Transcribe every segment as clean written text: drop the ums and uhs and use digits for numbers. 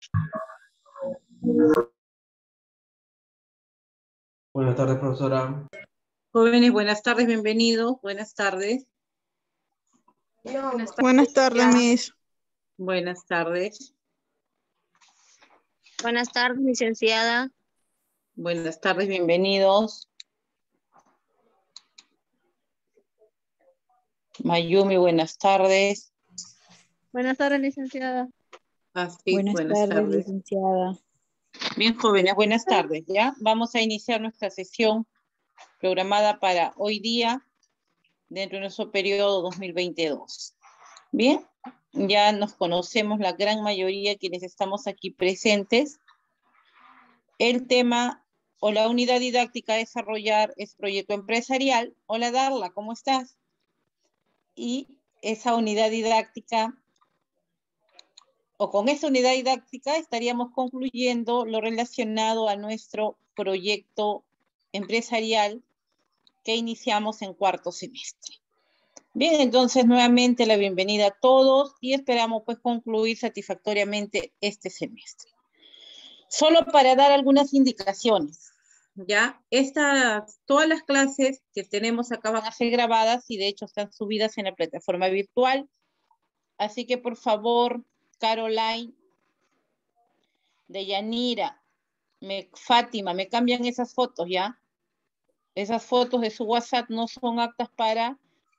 Buenas tardes, profesora. Jóvenes, buenas tardes, bienvenidos. Buenas tardes. Buenas tardes, Miss. Buenas tardes. Buenas tardes, licenciada. Buenas tardes, bienvenidos. Mayumi, buenas tardes. Buenas tardes, licenciada. Así, buenas tardes, licenciada. Bien, jóvenes, buenas tardes. Ya vamos a iniciar nuestra sesión programada para hoy día dentro de nuestro periodo 2022. Bien, ya nos conocemos la gran mayoría quienes estamos aquí presentes. El tema o la unidad didáctica a desarrollar es proyecto empresarial. Hola Darla, ¿cómo estás? Y esa unidad didáctica, o con esa unidad didáctica estaríamos concluyendo lo relacionado a nuestro proyecto empresarial que iniciamos en cuarto semestre. Bien, entonces nuevamente la bienvenida a todos y esperamos pues concluir satisfactoriamente este semestre. Solo para dar algunas indicaciones, ¿ya? Todas las clases que tenemos acá van a ser grabadas y de hecho están subidas en la plataforma virtual. Así que por favor, Caroline, Deyanira, Fátima, me cambian esas fotos, ¿ya? Esas fotos de su WhatsApp no son aptas para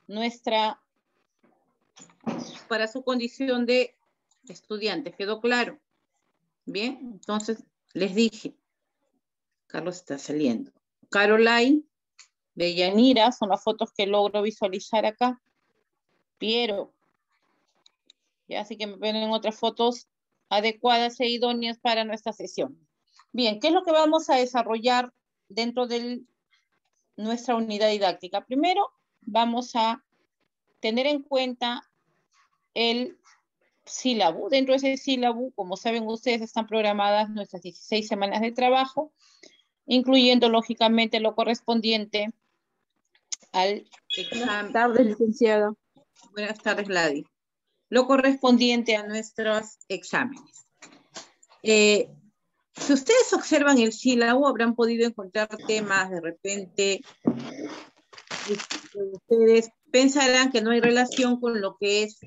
su condición de estudiante, ¿quedó claro? Bien, entonces les dije, Carlos está saliendo. Caroline, Deyanira, son las fotos que logro visualizar acá. Piero, ya, así que me ponen otras fotos adecuadas e idóneas para nuestra sesión. Bien, ¿qué es lo que vamos a desarrollar dentro de nuestra unidad didáctica? Primero, vamos a tener en cuenta el sílabo. Dentro de ese sílabo, como saben ustedes, están programadas nuestras 16 semanas de trabajo, incluyendo lógicamente lo correspondiente al examen. Buenas tardes, licenciada. Buenas tardes, Gladys. Lo correspondiente a nuestros exámenes. Si ustedes observan el sílabo, habrán podido encontrar temas de repente. Ustedes pensarán que no hay relación con lo que es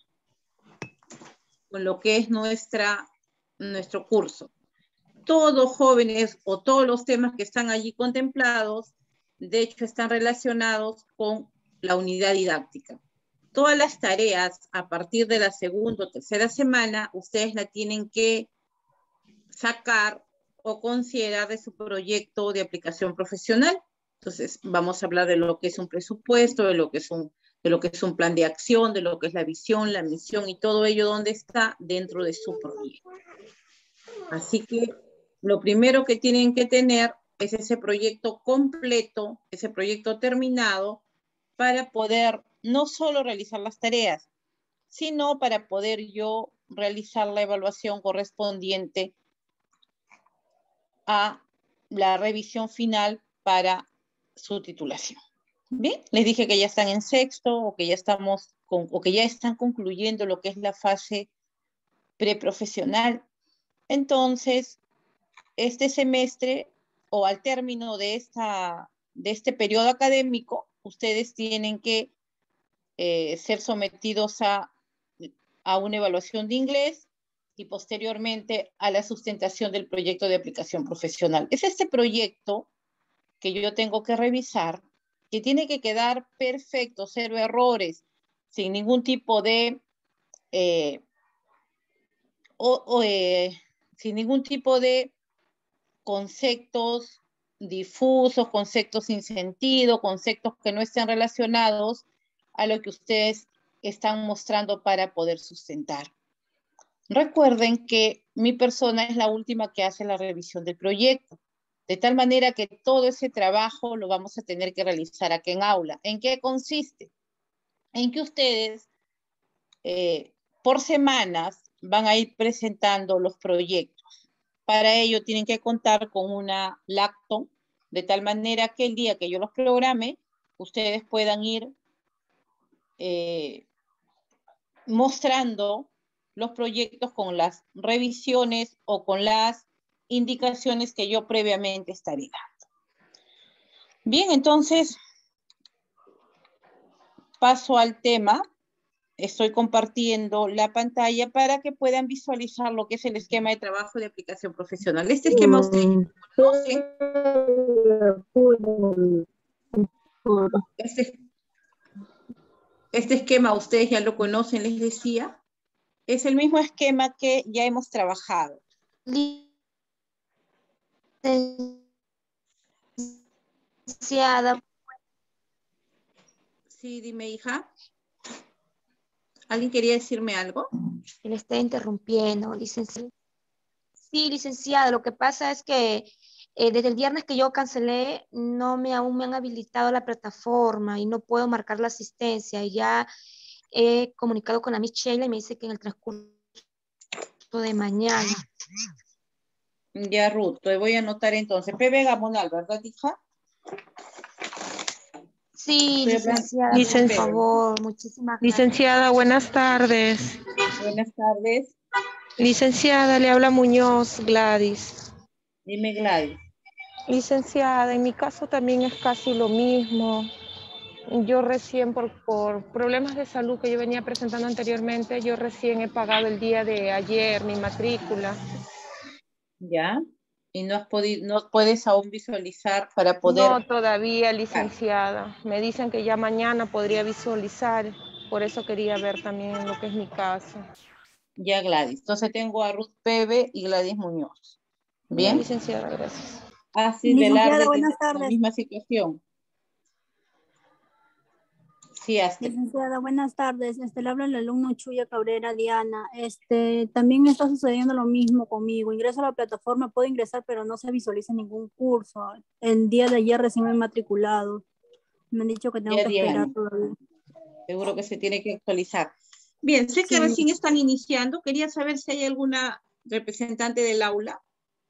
nuestro curso. Todos jóvenes o todos los temas que están allí contemplados, de hecho, están relacionados con la unidad didáctica. Todas las tareas a partir de la segunda o tercera semana, ustedes la tienen que sacar o considerar de su proyecto de aplicación profesional. Entonces, vamos a hablar de lo que es un presupuesto, de lo que es un plan de acción, de lo que es la visión, la misión y todo ello donde está dentro de su proyecto. Así que lo primero que tienen que tener es ese proyecto completo, ese proyecto terminado, para poder no solo realizar las tareas, sino para poder yo realizar la evaluación correspondiente a la revisión final para su titulación. Bien, les dije que ya están en sexto o que ya están concluyendo lo que es la fase preprofesional. Entonces, este semestre o al término de este periodo académico, ustedes tienen que ser sometidos a una evaluación de inglés y posteriormente a la sustentación del proyecto de aplicación profesional. Es este proyecto que yo tengo que revisar, que tiene que quedar perfecto, cero errores, sin ningún tipo de sin ningún tipo de conceptos difusos, conceptos sin sentido, conceptos que no estén relacionados a lo que ustedes están mostrando para poder sustentar. Recuerden que mi persona es la última que hace la revisión del proyecto, de tal manera que todo ese trabajo lo vamos a tener que realizar aquí en aula. ¿En qué consiste? En que ustedes por semanas van a ir presentando los proyectos. Para ello tienen que contar con una laptop, de tal manera que el día que yo los programe, ustedes puedan ir mostrando los proyectos con las revisiones o con las indicaciones que yo previamente estaré dando. Bien, entonces paso al tema. Estoy compartiendo la pantalla para que puedan visualizar lo que es el esquema de trabajo de aplicación profesional. Este esquema ustedes conocen. Este esquema ustedes ya lo conocen, les decía. Es el mismo esquema que ya hemos trabajado. Licenciada, Sí, dime, hija. ¿Alguien quería decirme algo? le está interrumpiendo, licenciada. Sí, licenciada, lo que pasa es que desde el viernes que yo cancelé, aún me han habilitado la plataforma y no puedo marcar la asistencia. Y ya he comunicado con la Miss Sheila y me dice que en el transcurso de mañana. Ya, Ruth, te voy a anotar entonces. Pepe Gamonal, ¿verdad, hija? Sí, Estoy hablando- licenciada, Licen- por favor, muchísimas gracias. Licenciada, buenas tardes. Buenas tardes. Licenciada, le habla Muñoz Gladys. Dime, Gladys. Licenciada, en mi caso también es casi lo mismo. Yo recién, por problemas de salud que yo venía presentando anteriormente, yo recién he pagado el día de ayer mi matrícula. ¿Ya? Y no puedes aún visualizar para poder... No todavía, licenciada. Me dicen que ya mañana podría visualizar. Por eso quería ver también lo que es mi caso. Ya, Gladys. Entonces tengo a Ruth Pebe y Gladys Muñoz. Ya, ¿Bien? licenciada, gracias. Así Licenciada, Velarde buenas tiene la tardes. misma situación. Sí, Astrid. Licenciada, buenas tardes. Le habla el alumno Chuya Cabrera Diana. También está sucediendo lo mismo conmigo. Ingreso a la plataforma, puedo ingresar, pero no se visualiza ningún curso. El día de ayer recién me he matriculado. Me han dicho que tengo Ya, que esperar Diana. todavía. Seguro que se tiene que actualizar. Bien, sé que Sí. recién están iniciando. Quería saber si hay alguna representante del aula.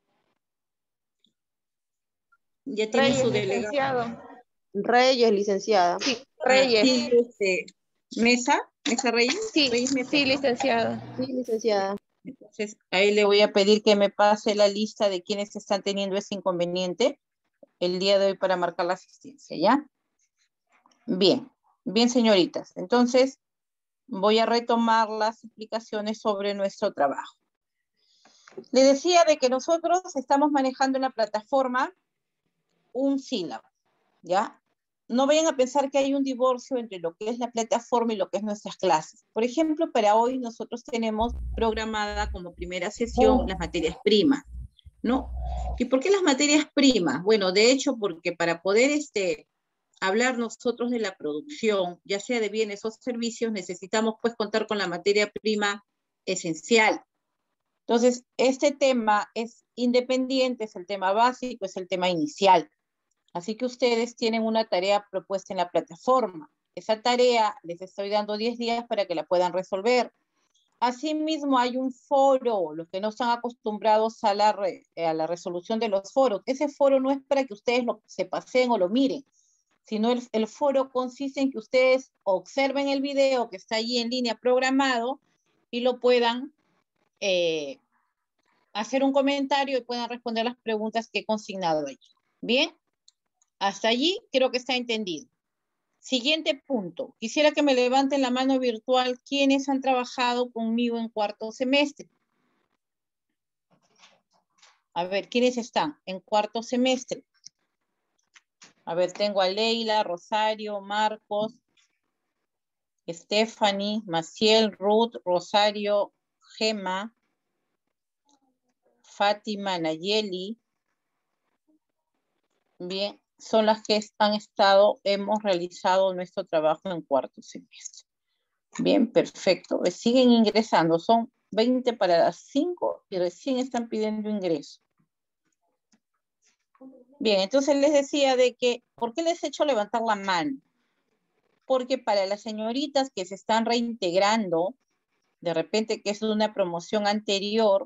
Ya tiene Reyes, su delegado. licenciado. Reyes, licenciada. Sí, Ah, Reyes. sí, Mesa Reyes. Sí, Reyes Mesa. sí, licenciada. Sí, licenciada. Entonces, a él le voy a pedir que me pase la lista de quienes están teniendo ese inconveniente el día de hoy para marcar la asistencia, ¿ya? Bien, bien, señoritas. Entonces, voy a retomar las explicaciones sobre nuestro trabajo. Le decía de que nosotros estamos manejando en la plataforma un sílabo, ¿ya? No vayan a pensar que hay un divorcio entre lo que es la plataforma y lo que es nuestras clases. Por ejemplo, para hoy nosotros tenemos programada como primera sesión las materias primas, ¿no? ¿Y por qué las materias primas? Bueno, de hecho, porque para poder hablar nosotros de la producción, ya sea de bienes o servicios, necesitamos pues contar con la materia prima esencial. Entonces, este tema es independiente, es el tema básico, es el tema inicial. Así que ustedes tienen una tarea propuesta en la plataforma. Esa tarea les estoy dando 10 días para que la puedan resolver. Asimismo, hay un foro, los que no están acostumbrados a la resolución de los foros. Ese foro no es para que ustedes se paseen o lo miren, sino el foro consiste en que ustedes observen el video que está allí en línea programado y lo puedan hacer un comentario y puedan responder las preguntas que he consignado allí. Bien, hasta allí creo que está entendido. Siguiente punto. Quisiera que me levanten la mano virtual quienes han trabajado conmigo en cuarto semestre. A ver, ¿quiénes están en cuarto semestre? A ver, tengo a Leila, Rosario, Marcos, Stephanie, Maciel, Ruth, Rosario, Gema, Fátima, Nayeli. Bien, son las que hemos realizado nuestro trabajo en cuarto semestre. Bien, perfecto. Siguen ingresando, son 20 para las 5 y recién están pidiendo ingreso. Bien, entonces les decía de que, ¿por qué les he hecho levantar la mano? Porque para las señoritas que se están reintegrando, de repente que es de una promoción anterior,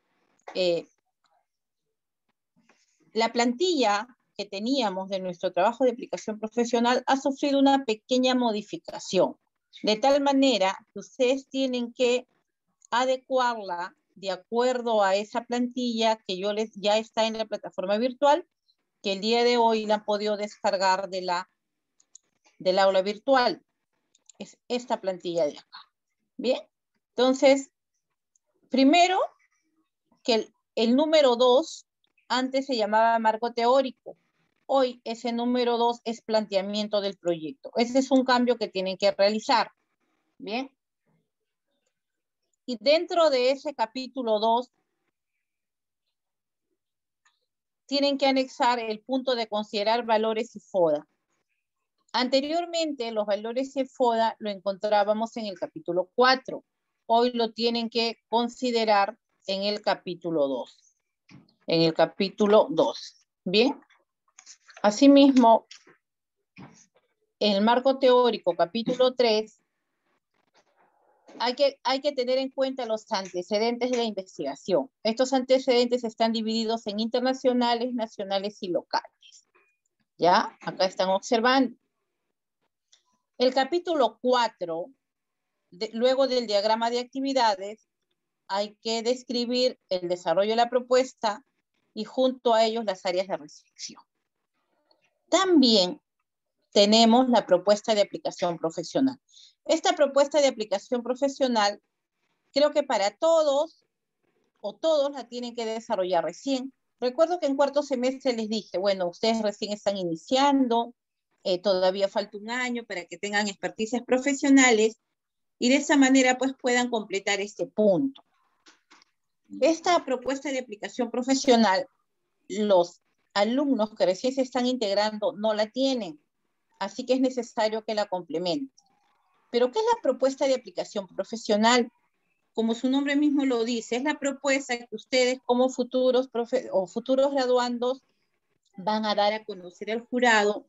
la plantilla que teníamos de nuestro trabajo de aplicación profesional ha sufrido una pequeña modificación, de tal manera que ustedes tienen que adecuarla de acuerdo a esa plantilla que ya está en la plataforma virtual, que el día de hoy la han podido descargar del aula virtual. Es esta plantilla de acá. Bien, entonces, primero que el número 2 antes se llamaba marco teórico. Hoy ese número 2 es planteamiento del proyecto. Ese es un cambio que tienen que realizar. Bien. Y dentro de ese capítulo 2 tienen que anexar el punto de considerar valores y FODA. Anteriormente los valores y FODA lo encontrábamos en el capítulo 4. Hoy lo tienen que considerar en el capítulo 2. En el capítulo 2. Bien. Asimismo, en el marco teórico, capítulo 3, hay que tener en cuenta los antecedentes de la investigación. Estos antecedentes están divididos en internacionales, nacionales y locales. ¿Ya? Acá están observando. El capítulo 4, luego del diagrama de actividades, hay que describir el desarrollo de la propuesta y junto a ellos las áreas de reflexión. También tenemos la propuesta de aplicación profesional. Esta propuesta de aplicación profesional, creo que para todos o todos la tienen que desarrollar recién. Recuerdo que en cuarto semestre les dije, bueno, ustedes recién están iniciando, todavía falta un año para que tengan experticias profesionales y de esa manera pues puedan completar este punto. Esta propuesta de aplicación profesional, los alumnos que recién se están integrando no la tienen, así que es necesario que la complementen. ¿Pero qué es la propuesta de aplicación profesional? Como su nombre mismo lo dice, es la propuesta que ustedes como futuros graduandos van a dar a conocer al jurado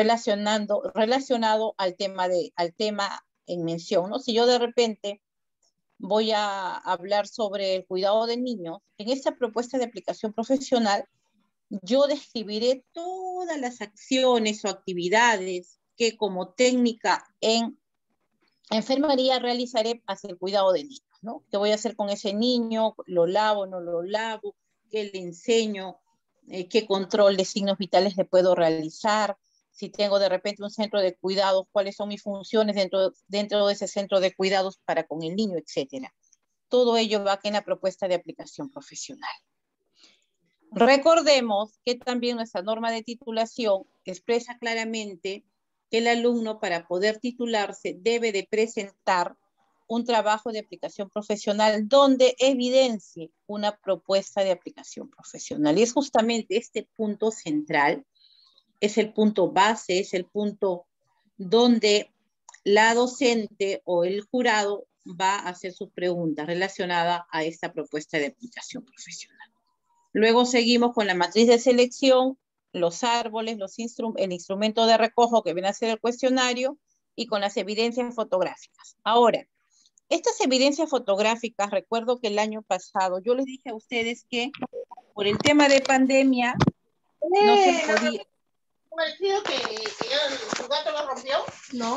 relacionado al tema en mención, ¿no? Si yo de repente voy a hablar sobre el cuidado de niños, en esta propuesta de aplicación profesional, yo describiré todas las acciones o actividades que como técnica en enfermería realizaré hacia el cuidado de niños, ¿no? ¿Qué voy a hacer con ese niño? ¿Lo lavo, no lo lavo? ¿Qué le enseño? ¿Qué control de signos vitales le puedo realizar? Si tengo de repente un centro de cuidados, ¿cuáles son mis funciones dentro de ese centro de cuidados para con el niño, etcétera? Todo ello va aquí en la propuesta de aplicación profesional. Recordemos que también nuestra norma de titulación expresa claramente que el alumno para poder titularse debe de presentar un trabajo de aplicación profesional donde evidencie una propuesta de aplicación profesional. Y es justamente este punto central, es el punto base, es el punto donde la docente o el jurado va a hacer sus preguntas relacionadas a esta propuesta de aplicación profesional. Luego seguimos con la matriz de selección, los árboles, el instrumento de recojo que viene a ser el cuestionario y con las evidencias fotográficas. Ahora, estas evidencias fotográficas, recuerdo que el año pasado yo les dije a ustedes que por el tema de pandemia no se podía... ¿Tu gato lo rompió? No.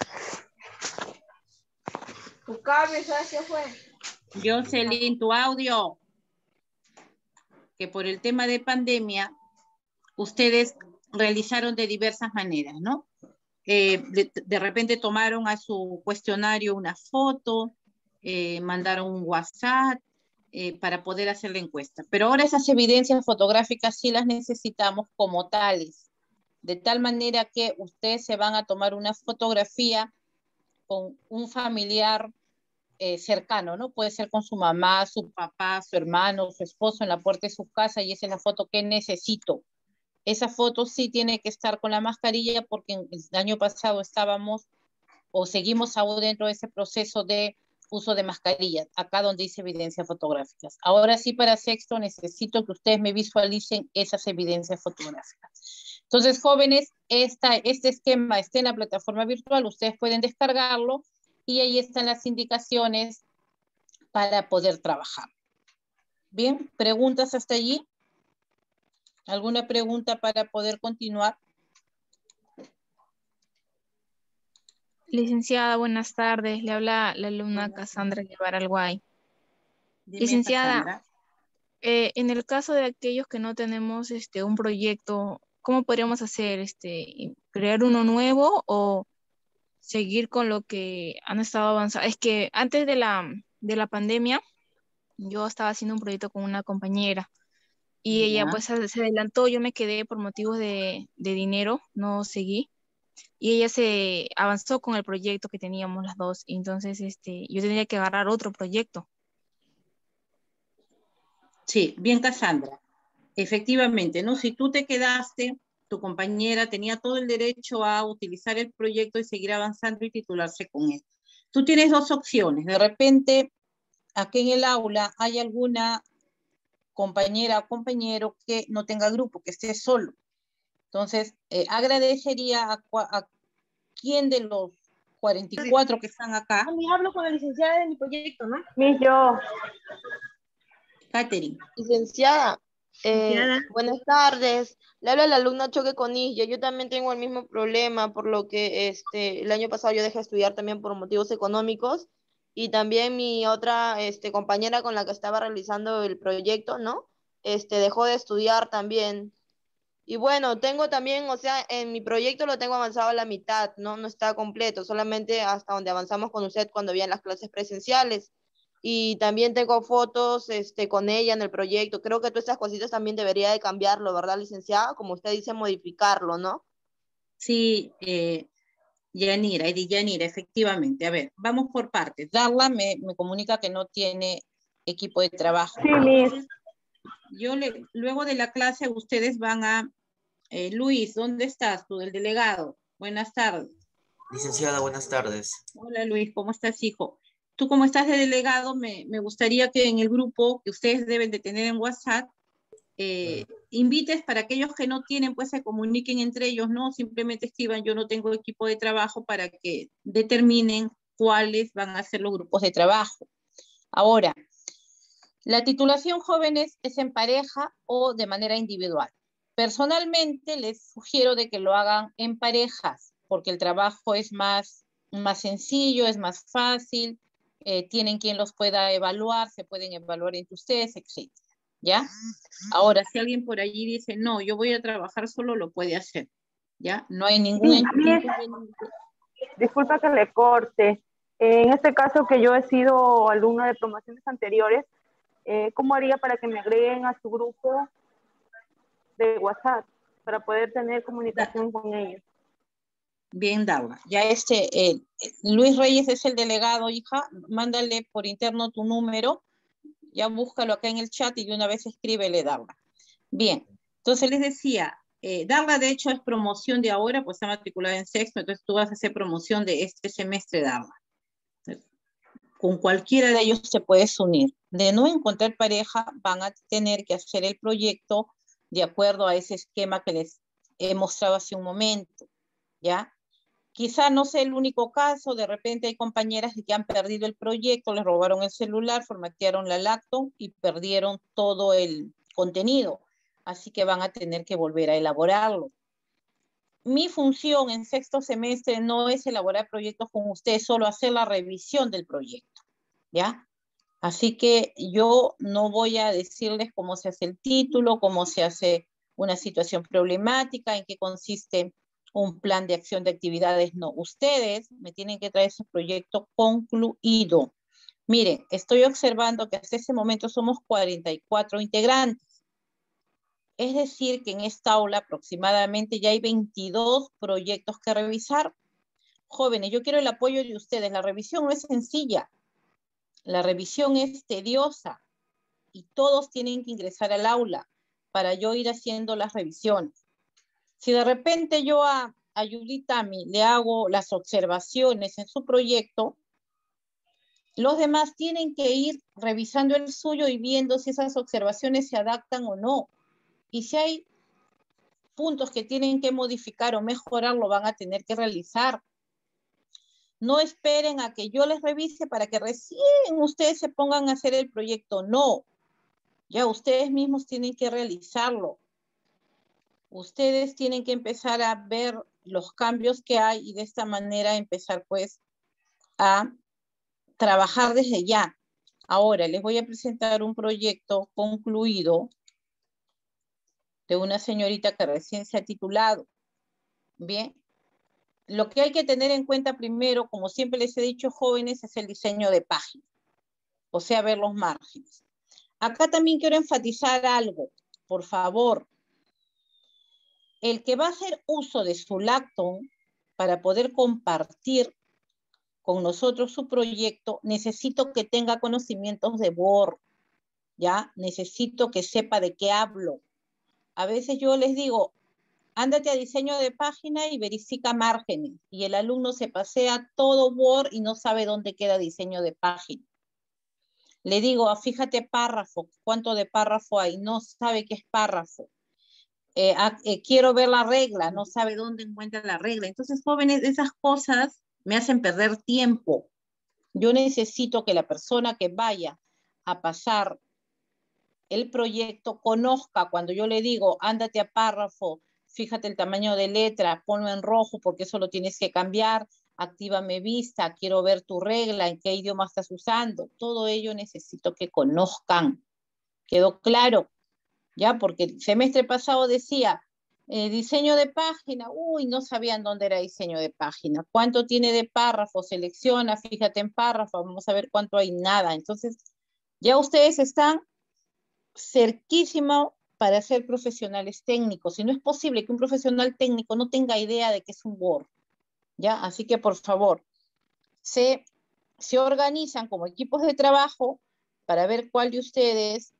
Tu cable, ¿sabes qué fue? Jocelyn, tu audio. Que por el tema de pandemia ustedes realizaron de diversas maneras, ¿no? De repente tomaron a su cuestionario una foto, mandaron un WhatsApp para poder hacer la encuesta. Pero ahora esas evidencias fotográficas sí las necesitamos como tales, de tal manera que ustedes se van a tomar una fotografía con un familiar cercano, ¿no? Puede ser con su mamá, su papá, su hermano, su esposo en la puerta de su casa y esa es la foto que necesito. Esa foto sí tiene que estar con la mascarilla porque el año pasado estábamos o seguimos aún dentro de ese proceso de uso de mascarilla, acá donde dice evidencias fotográficas. Ahora sí para sexto necesito que ustedes me visualicen esas evidencias fotográficas. Entonces, jóvenes, este esquema está en la plataforma virtual, ustedes pueden descargarlo y ahí están las indicaciones para poder trabajar. Bien, ¿preguntas hasta allí? ¿Alguna pregunta para poder continuar? Licenciada, buenas tardes. Le habla la alumna Cassandra Guevara Alguay. Dime, Licenciada, Cassandra. en el caso de aquellos que no tenemos un proyecto, ¿cómo podríamos hacer? ¿Crear uno nuevo o seguir con lo que han estado avanzando? Es que antes de la pandemia, yo estaba haciendo un proyecto con una compañera y ella Ya. pues se adelantó, yo me quedé por motivos de dinero, no seguí. Y ella se avanzó con el proyecto que teníamos las dos. Entonces, yo tendría que agarrar otro proyecto. Sí, bien, Cassandra. Efectivamente, ¿no? Si tú te quedaste, tu compañera tenía todo el derecho a utilizar el proyecto y seguir avanzando y titularse con él. Tú tienes dos opciones. De repente, aquí en el aula hay alguna compañera o compañero que no tenga grupo, que esté solo. Entonces, agradecería a quién de los 44 que están acá. Yo hablo con la licenciada de mi proyecto, ¿no? Yo. Catherine. Licenciada, Licenciada. buenas tardes. Le habla la alumna Choque Conilla. Yo también tengo el mismo problema, por lo que el año pasado yo dejé de estudiar también por motivos económicos. Y también mi otra compañera con la que estaba realizando el proyecto, ¿no? Dejó de estudiar también. Y bueno, tengo también, o sea, en mi proyecto lo tengo avanzado a la mitad, ¿no? No está completo, solamente hasta donde avanzamos con usted cuando habían las clases presenciales. Y también tengo fotos, con ella en el proyecto. Creo que todas estas cositas también debería de cambiarlo, ¿verdad, licenciada? Como usted dice, modificarlo, ¿no? Sí, Yanira, Yanira, efectivamente. A ver, vamos por partes. Darla me comunica que no tiene equipo de trabajo. Sí, Miss. Luego de la clase ustedes van a... Luis, ¿dónde estás tú, del delegado? Buenas tardes. Licenciada, buenas tardes. Hola Luis, ¿cómo estás, hijo? Tú como estás de delegado, me gustaría que en el grupo que ustedes deben de tener en WhatsApp, invites para aquellos que no tienen, pues se comuniquen entre ellos, ¿no? Simplemente escriban, yo no tengo equipo de trabajo, para que determinen cuáles van a ser los grupos de trabajo. Ahora, la titulación jóvenes es en pareja o de manera individual. Personalmente les sugiero de que lo hagan en parejas, porque el trabajo es más sencillo, es más fácil, tienen quien los pueda evaluar, se pueden evaluar entre ustedes, etc. ¿Ya? Ahora, si alguien por allí dice, no, yo voy a trabajar solo, lo puede hacer. ¿Ya? No hay ningún inconveniente. Disculpa que le corte. En este caso que yo he sido alumna de promociones anteriores, ¿cómo haría para que me agreguen a su grupo de WhatsApp para poder tener comunicación con ellos? Bien, Darla. Ya Luis Reyes es el delegado, hija. Mándale por interno tu número. Ya búscalo acá en el chat y de una vez escríbele, Darla. Bien. Entonces les decía, Darla de hecho es promoción de ahora, pues está matriculada en sexto, entonces tú vas a hacer promoción de este semestre, Darla. Con cualquiera de ellos te puedes unir. De no encontrar pareja, van a tener que hacer el proyecto de acuerdo a ese esquema que les he mostrado hace un momento, ¿ya? Quizá no sea el único caso, de repente hay compañeras que han perdido el proyecto, les robaron el celular, formatearon la laptop y perdieron todo el contenido, así que van a tener que volver a elaborarlo. Mi función en sexto semestre no es elaborar proyectos con ustedes, solo hacer la revisión del proyecto, ¿ya? Así que yo no voy a decirles cómo se hace el título, cómo se hace una situación problemática, en qué consiste un plan de acción de actividades. No, ustedes me tienen que traer ese proyecto concluido. Miren, estoy observando que hasta ese momento somos 44 integrantes. Es decir, que en esta aula aproximadamente ya hay 22 proyectos que revisar. Jóvenes, yo quiero el apoyo de ustedes. La revisión no es sencilla. La revisión es tediosa y todos tienen que ingresar al aula para yo ir haciendo las revisiones. Si de repente yo a Yulitami le hago las observaciones en su proyecto, los demás tienen que ir revisando el suyo y viendo si esas observaciones se adaptan o no. Y si hay puntos que tienen que modificar o mejorar, lo van a tener que realizar. No esperen a que yo les revise para que recién ustedes se pongan a hacer el proyecto. No, ya ustedes mismos tienen que realizarlo. Ustedes tienen que empezar a ver los cambios que hay y de esta manera empezar pues a trabajar desde ya. Ahora les voy a presentar un proyecto concluido de una señorita que recién se ha titulado. Bien, lo que hay que tener en cuenta primero, como siempre les he dicho, jóvenes, es el diseño de página, o sea, ver los márgenes. Acá también quiero enfatizar algo, por favor. El que va a hacer uso de su laptop para poder compartir con nosotros su proyecto, necesito que tenga conocimientos de Word, ¿ya? Necesito que sepa de qué hablo. A veces yo les digo, ándate a diseño de página y verifica márgenes. Y el alumno se pasea todo Word y no sabe dónde queda diseño de página. Le digo, fíjate párrafo, ¿cuánto de párrafo hay? No sabe qué es párrafo. Quiero ver la regla, no sabe dónde encuentra la regla. Entonces, jóvenes, esas cosas me hacen perder tiempo. Yo necesito que la persona que vaya a pasar el proyecto conozca, cuando yo le digo, ándate a párrafo, fíjate el tamaño de letra, ponlo en rojo porque eso lo tienes que cambiar, actívame vista, quiero ver tu regla, en qué idioma estás usando. Todo ello necesito que conozcan. ¿Quedó claro? ¿Ya? Porque el semestre pasado decía, diseño de página, uy, no sabían dónde era diseño de página. ¿Cuánto tiene de párrafo? Selecciona, fíjate en párrafo, vamos a ver cuánto hay, nada. Entonces, ya ustedes están cerquísimo para ser profesionales técnicos. Y no es posible que un profesional técnico no tenga idea de qué es un Word, ¿ya? Así que, por favor, se organizan como equipos de trabajo para ver cuál de ustedes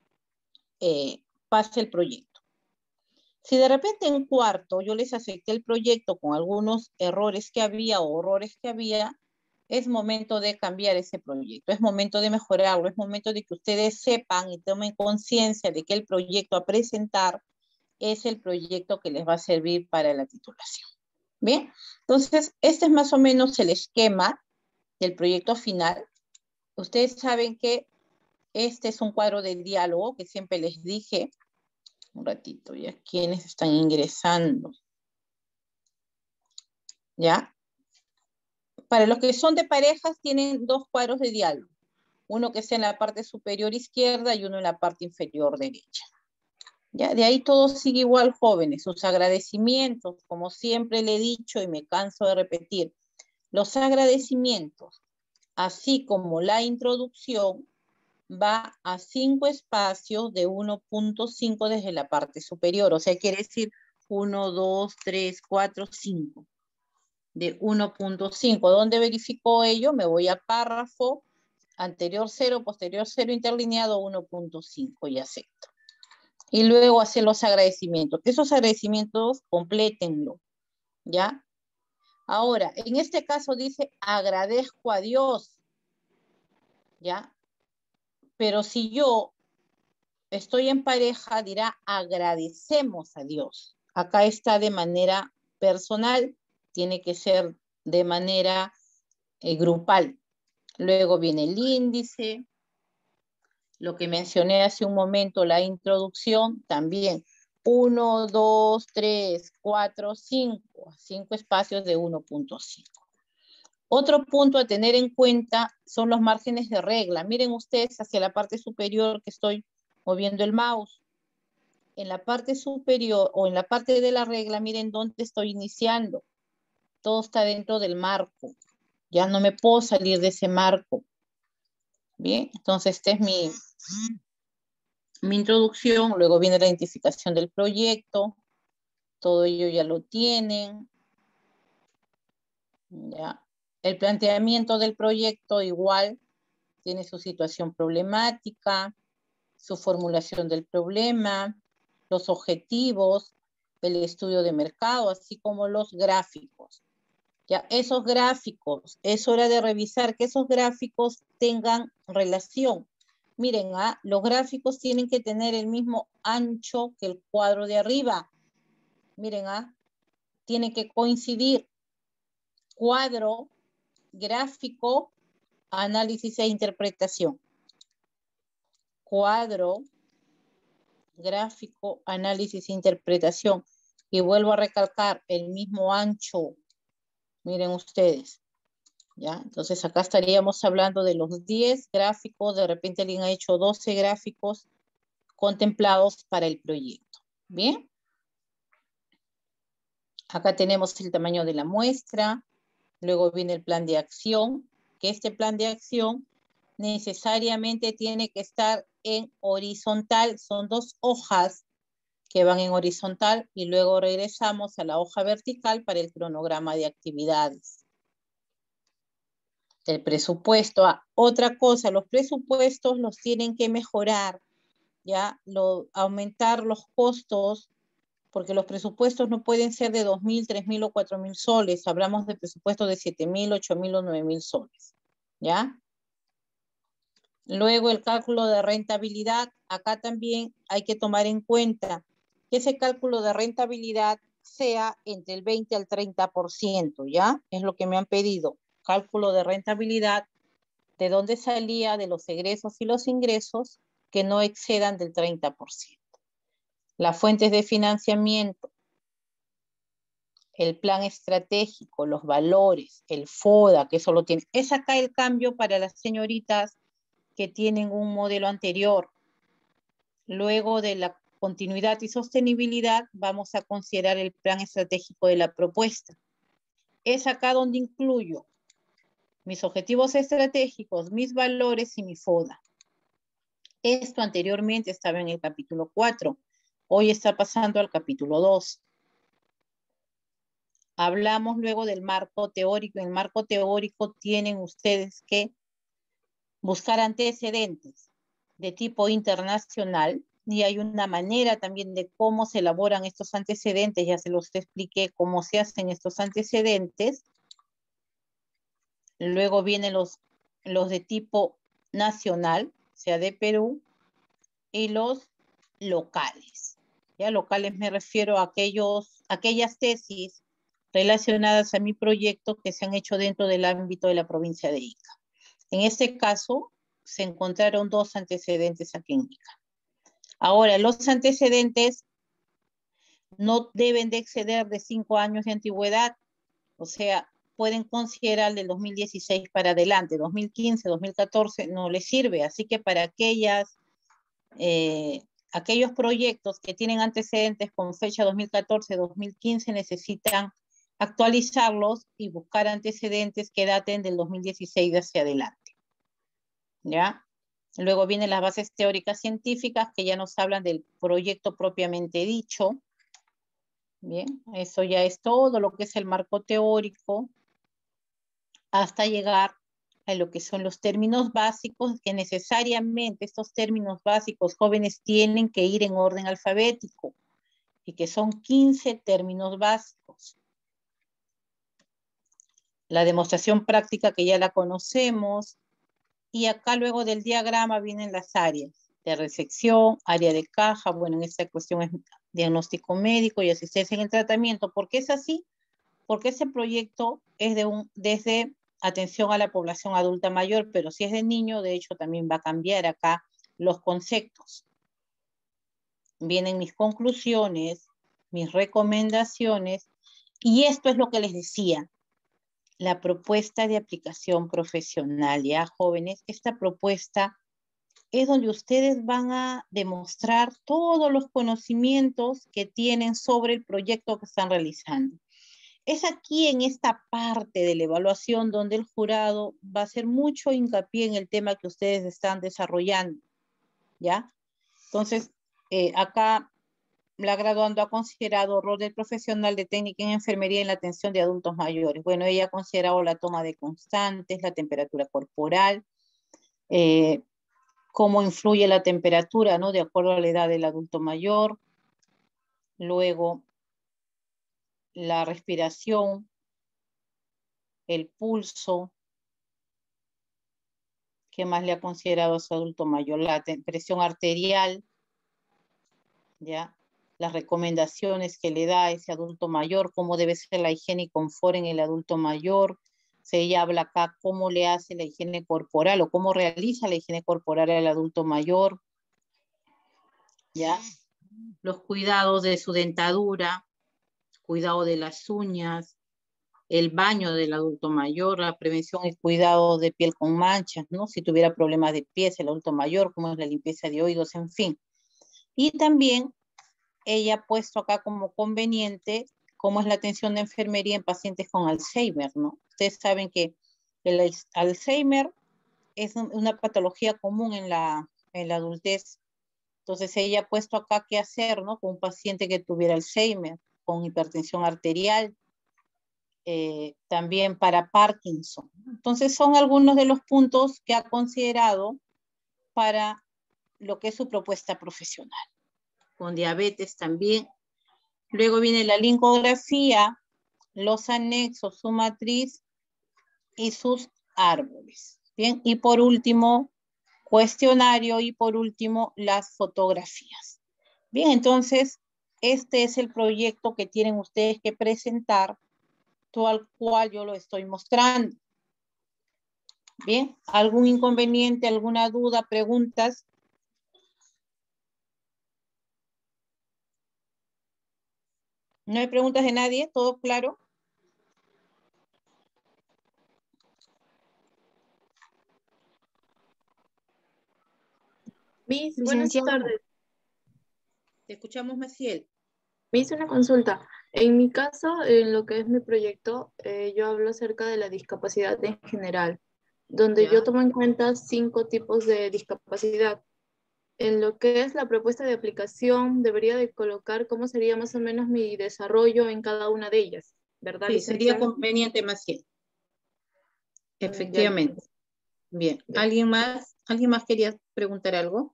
pase el proyecto. Si de repente en cuarto yo les acepté el proyecto con algunos errores que había o horrores que había, es momento de cambiar ese proyecto, es momento de mejorarlo, es momento de que ustedes sepan y tomen conciencia de que el proyecto a presentar es el proyecto que les va a servir para la titulación. Bien, entonces este es más o menos el esquema del proyecto final. Ustedes saben que este es un cuadro de diálogo que siempre les dije. Un ratito, ya, ¿quiénes están ingresando? ¿Ya? Para los que son de parejas, tienen dos cuadros de diálogo. Uno que está en la parte superior izquierda y uno en la parte inferior derecha. ¿Ya? De ahí todo sigue igual, jóvenes. Sus agradecimientos, como siempre le he dicho y me canso de repetir, los agradecimientos, así como la introducción, va a 5 espacios de 1.5 desde la parte superior. O sea, quiere decir 1, 2, 3, 4, 5. De 1.5. ¿Dónde verifico ello? Me voy a párrafo, anterior 0, posterior 0, interlineado 1.5 y acepto. Y luego hacer los agradecimientos. Esos agradecimientos, complétenlo, ¿ya? Ahora, en este caso dice, agradezco a Dios, ¿ya? Pero si yo estoy en pareja, dirá, agradecemos a Dios. Acá está de manera personal, tiene que ser de manera grupal. Luego viene el índice, lo que mencioné hace un momento, la introducción, también 1, 2, 3, 4, 5, 5 espacios de 1.5. Otro punto a tener en cuenta son los márgenes de regla. Miren ustedes hacia la parte superior que estoy moviendo el mouse. En la parte superior o en la parte de la regla, miren dónde estoy iniciando. Todo está dentro del marco. Ya no me puedo salir de ese marco. Bien, entonces esta es mi introducción. Luego viene la identificación del proyecto. Todo ello ya lo tienen. Ya. El planteamiento del proyecto igual tiene su situación problemática, su formulación del problema, los objetivos, el estudio de mercado, así como los gráficos. Ya, esos gráficos, es hora de revisar que esos gráficos tengan relación. Miren, los gráficos tienen que tener el mismo ancho que el cuadro de arriba. Miren, tienen que coincidir. Cuadro, gráfico, análisis e interpretación. Cuadro, gráfico, análisis e interpretación. Y vuelvo a recalcar, el mismo ancho. Miren ustedes. ¿Ya? Entonces acá estaríamos hablando de los 10 gráficos, de repente alguien ha hecho 12 gráficos contemplados para el proyecto. ¿Bien? Acá tenemos el tamaño de la muestra, luego viene el plan de acción, que este plan de acción necesariamente tiene que estar en horizontal, son 2 hojas que van en horizontal y luego regresamos a la hoja vertical para el cronograma de actividades. El presupuesto, otra cosa, los presupuestos los tienen que mejorar, ¿ya? Aumentar los costos, porque los presupuestos no pueden ser de 2.000, 3.000 o 4.000 soles, hablamos de presupuestos de 7.000, 8.000 o 9.000 soles, ¿ya? Luego el cálculo de rentabilidad, acá también hay que tomar en cuenta que ese cálculo de rentabilidad sea entre el 20 al 30%, ¿ya? Es lo que me han pedido. Cálculo de rentabilidad, de dónde salía, de los egresos y los ingresos, que no excedan del 30%. Las fuentes de financiamiento, el plan estratégico, los valores, el FODA, que eso lo tiene. Es acá el cambio para las señoritas que tienen un modelo anterior. Luego de la continuidad y sostenibilidad, vamos a considerar el plan estratégico de la propuesta. Es acá donde incluyo mis objetivos estratégicos, mis valores y mi FODA. Esto anteriormente estaba en el capítulo 4. Hoy está pasando al capítulo 2. Hablamos luego del marco teórico. En el marco teórico tienen ustedes que buscar antecedentes de tipo internacional y hay una manera también de cómo se elaboran estos antecedentes. Ya se los expliqué cómo se hacen estos antecedentes. Luego vienen los de tipo nacional, sea de Perú, y los locales. Ya locales me refiero a aquellas tesis relacionadas a mi proyecto que se han hecho dentro del ámbito de la provincia de Ica. En este caso, se encontraron 2 antecedentes aquí en Ica. Ahora, los antecedentes no deben de exceder de 5 años de antigüedad, o sea, pueden considerar del 2016 para adelante, 2015, 2014 no les sirve, así que para aquellos proyectos que tienen antecedentes con fecha 2014, 2015 necesitan actualizarlos y buscar antecedentes que daten del 2016 hacia adelante. ¿Ya? Luego vienen las bases teóricas científicas que ya nos hablan del proyecto propiamente dicho. Bien, eso ya es todo lo que es el marco teórico hasta llegar a lo que son los términos básicos, que necesariamente estos términos básicos jóvenes tienen que ir en orden alfabético y que son 15 términos básicos. La demostración práctica que ya la conocemos y acá luego del diagrama vienen las áreas de resección, área de caja, bueno, en esta cuestión es diagnóstico médico y asistencia en el tratamiento. ¿Por qué es así? Porque ese proyecto es desde atención a la población adulta mayor, pero si es de niño, de hecho también va a cambiar acá los conceptos. Vienen mis conclusiones, mis recomendaciones, y esto es lo que les decía, la propuesta de aplicación profesional, ya jóvenes, esta propuesta es donde ustedes van a demostrar todos los conocimientos que tienen sobre el proyecto que están realizando. Es aquí en esta parte de la evaluación donde el jurado va a hacer mucho hincapié en el tema que ustedes están desarrollando, ¿ya? Entonces, acá la graduanda ha considerado rol del profesional de técnica en enfermería en la atención de adultos mayores. Bueno, ella ha considerado la toma de constantes, la temperatura corporal, cómo influye la temperatura, ¿no? De acuerdo a la edad del adulto mayor. Luego, la respiración, el pulso. ¿Qué más le ha considerado a su adulto mayor? La presión arterial, ¿ya? Las recomendaciones que le da a ese adulto mayor, cómo debe ser la higiene y confort en el adulto mayor. Ella habla acá cómo le hace la higiene corporal o cómo realiza la higiene corporal al adulto mayor, ¿ya? Los cuidados de su dentadura, cuidado de las uñas, el baño del adulto mayor, la prevención y cuidado de piel con manchas, ¿no? Si tuviera problemas de pies el adulto mayor, como es la limpieza de oídos, en fin. Y también ella ha puesto acá como conveniente cómo es la atención de enfermería en pacientes con Alzheimer, ¿no? Ustedes saben que el Alzheimer es una patología común en la adultez. Entonces ella ha puesto acá qué hacer, ¿no? Con un paciente que tuviera Alzheimer, con hipertensión arterial, también para Parkinson. Entonces son algunos de los puntos que ha considerado para lo que es su propuesta profesional. Con diabetes también. Luego viene la linkografía, los anexos, su matriz y sus árboles. Bien, y por último, cuestionario y por último, las fotografías. Bien, entonces, este es el proyecto que tienen ustedes que presentar, tal cual yo lo estoy mostrando. Bien, ¿algún inconveniente, alguna duda, preguntas? ¿No hay preguntas de nadie? ¿Todo claro? Miss, buenas Licenciada, tardes. Te escuchamos, Maciel. Me hice una consulta. En mi caso, en lo que es mi proyecto, yo hablo acerca de la discapacidad en general, donde Ya. yo tomo en cuenta 5 tipos de discapacidad. En lo que es la propuesta de aplicación, debería de colocar cómo sería más o menos mi desarrollo en cada una de ellas, ¿verdad, Sí, sería licenciada? conveniente, Maciel. Ya, Efectivamente. Bien. ya. ¿Alguien más? ¿Alguien más quería preguntar algo?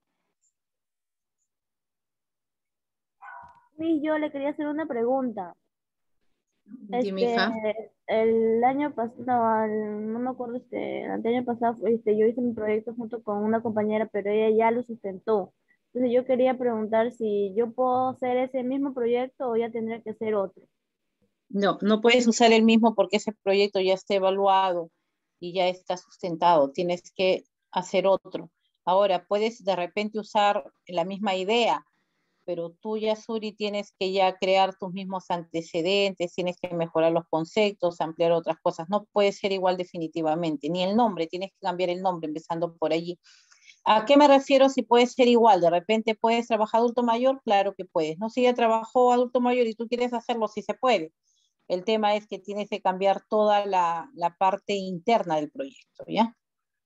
Sí, yo le quería hacer una pregunta. Dime, hija. El año pasado, no me acuerdo, el año pasado, yo hice mi proyecto junto con una compañera, pero ella ya lo sustentó. Entonces yo quería preguntar si yo puedo hacer ese mismo proyecto o ya tendría que hacer otro. No, no puedes usar el mismo porque ese proyecto ya está evaluado y ya está sustentado. Tienes que hacer otro. Ahora, puedes de repente usar la misma idea, pero tú ya, Suri, tienes que ya crear tus mismos antecedentes, tienes que mejorar los conceptos, ampliar otras cosas. No puede ser igual definitivamente, ni el nombre, tienes que cambiar el nombre empezando por allí. ¿A qué me refiero si puede ser igual? De repente puedes trabajar adulto mayor, claro que puedes. No, si ya trabajó adulto mayor y tú quieres hacerlo, sí se puede. El tema es que tienes que cambiar toda la parte interna del proyecto, ¿ya?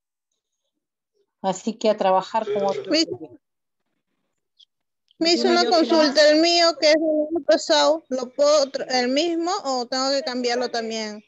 Así que a trabajar con otro proyecto. Me hizo Dime, una yo, ¿qué más? consulta, el mío que es el año pasado, ¿lo puedo el mismo o tengo que cambiarlo también?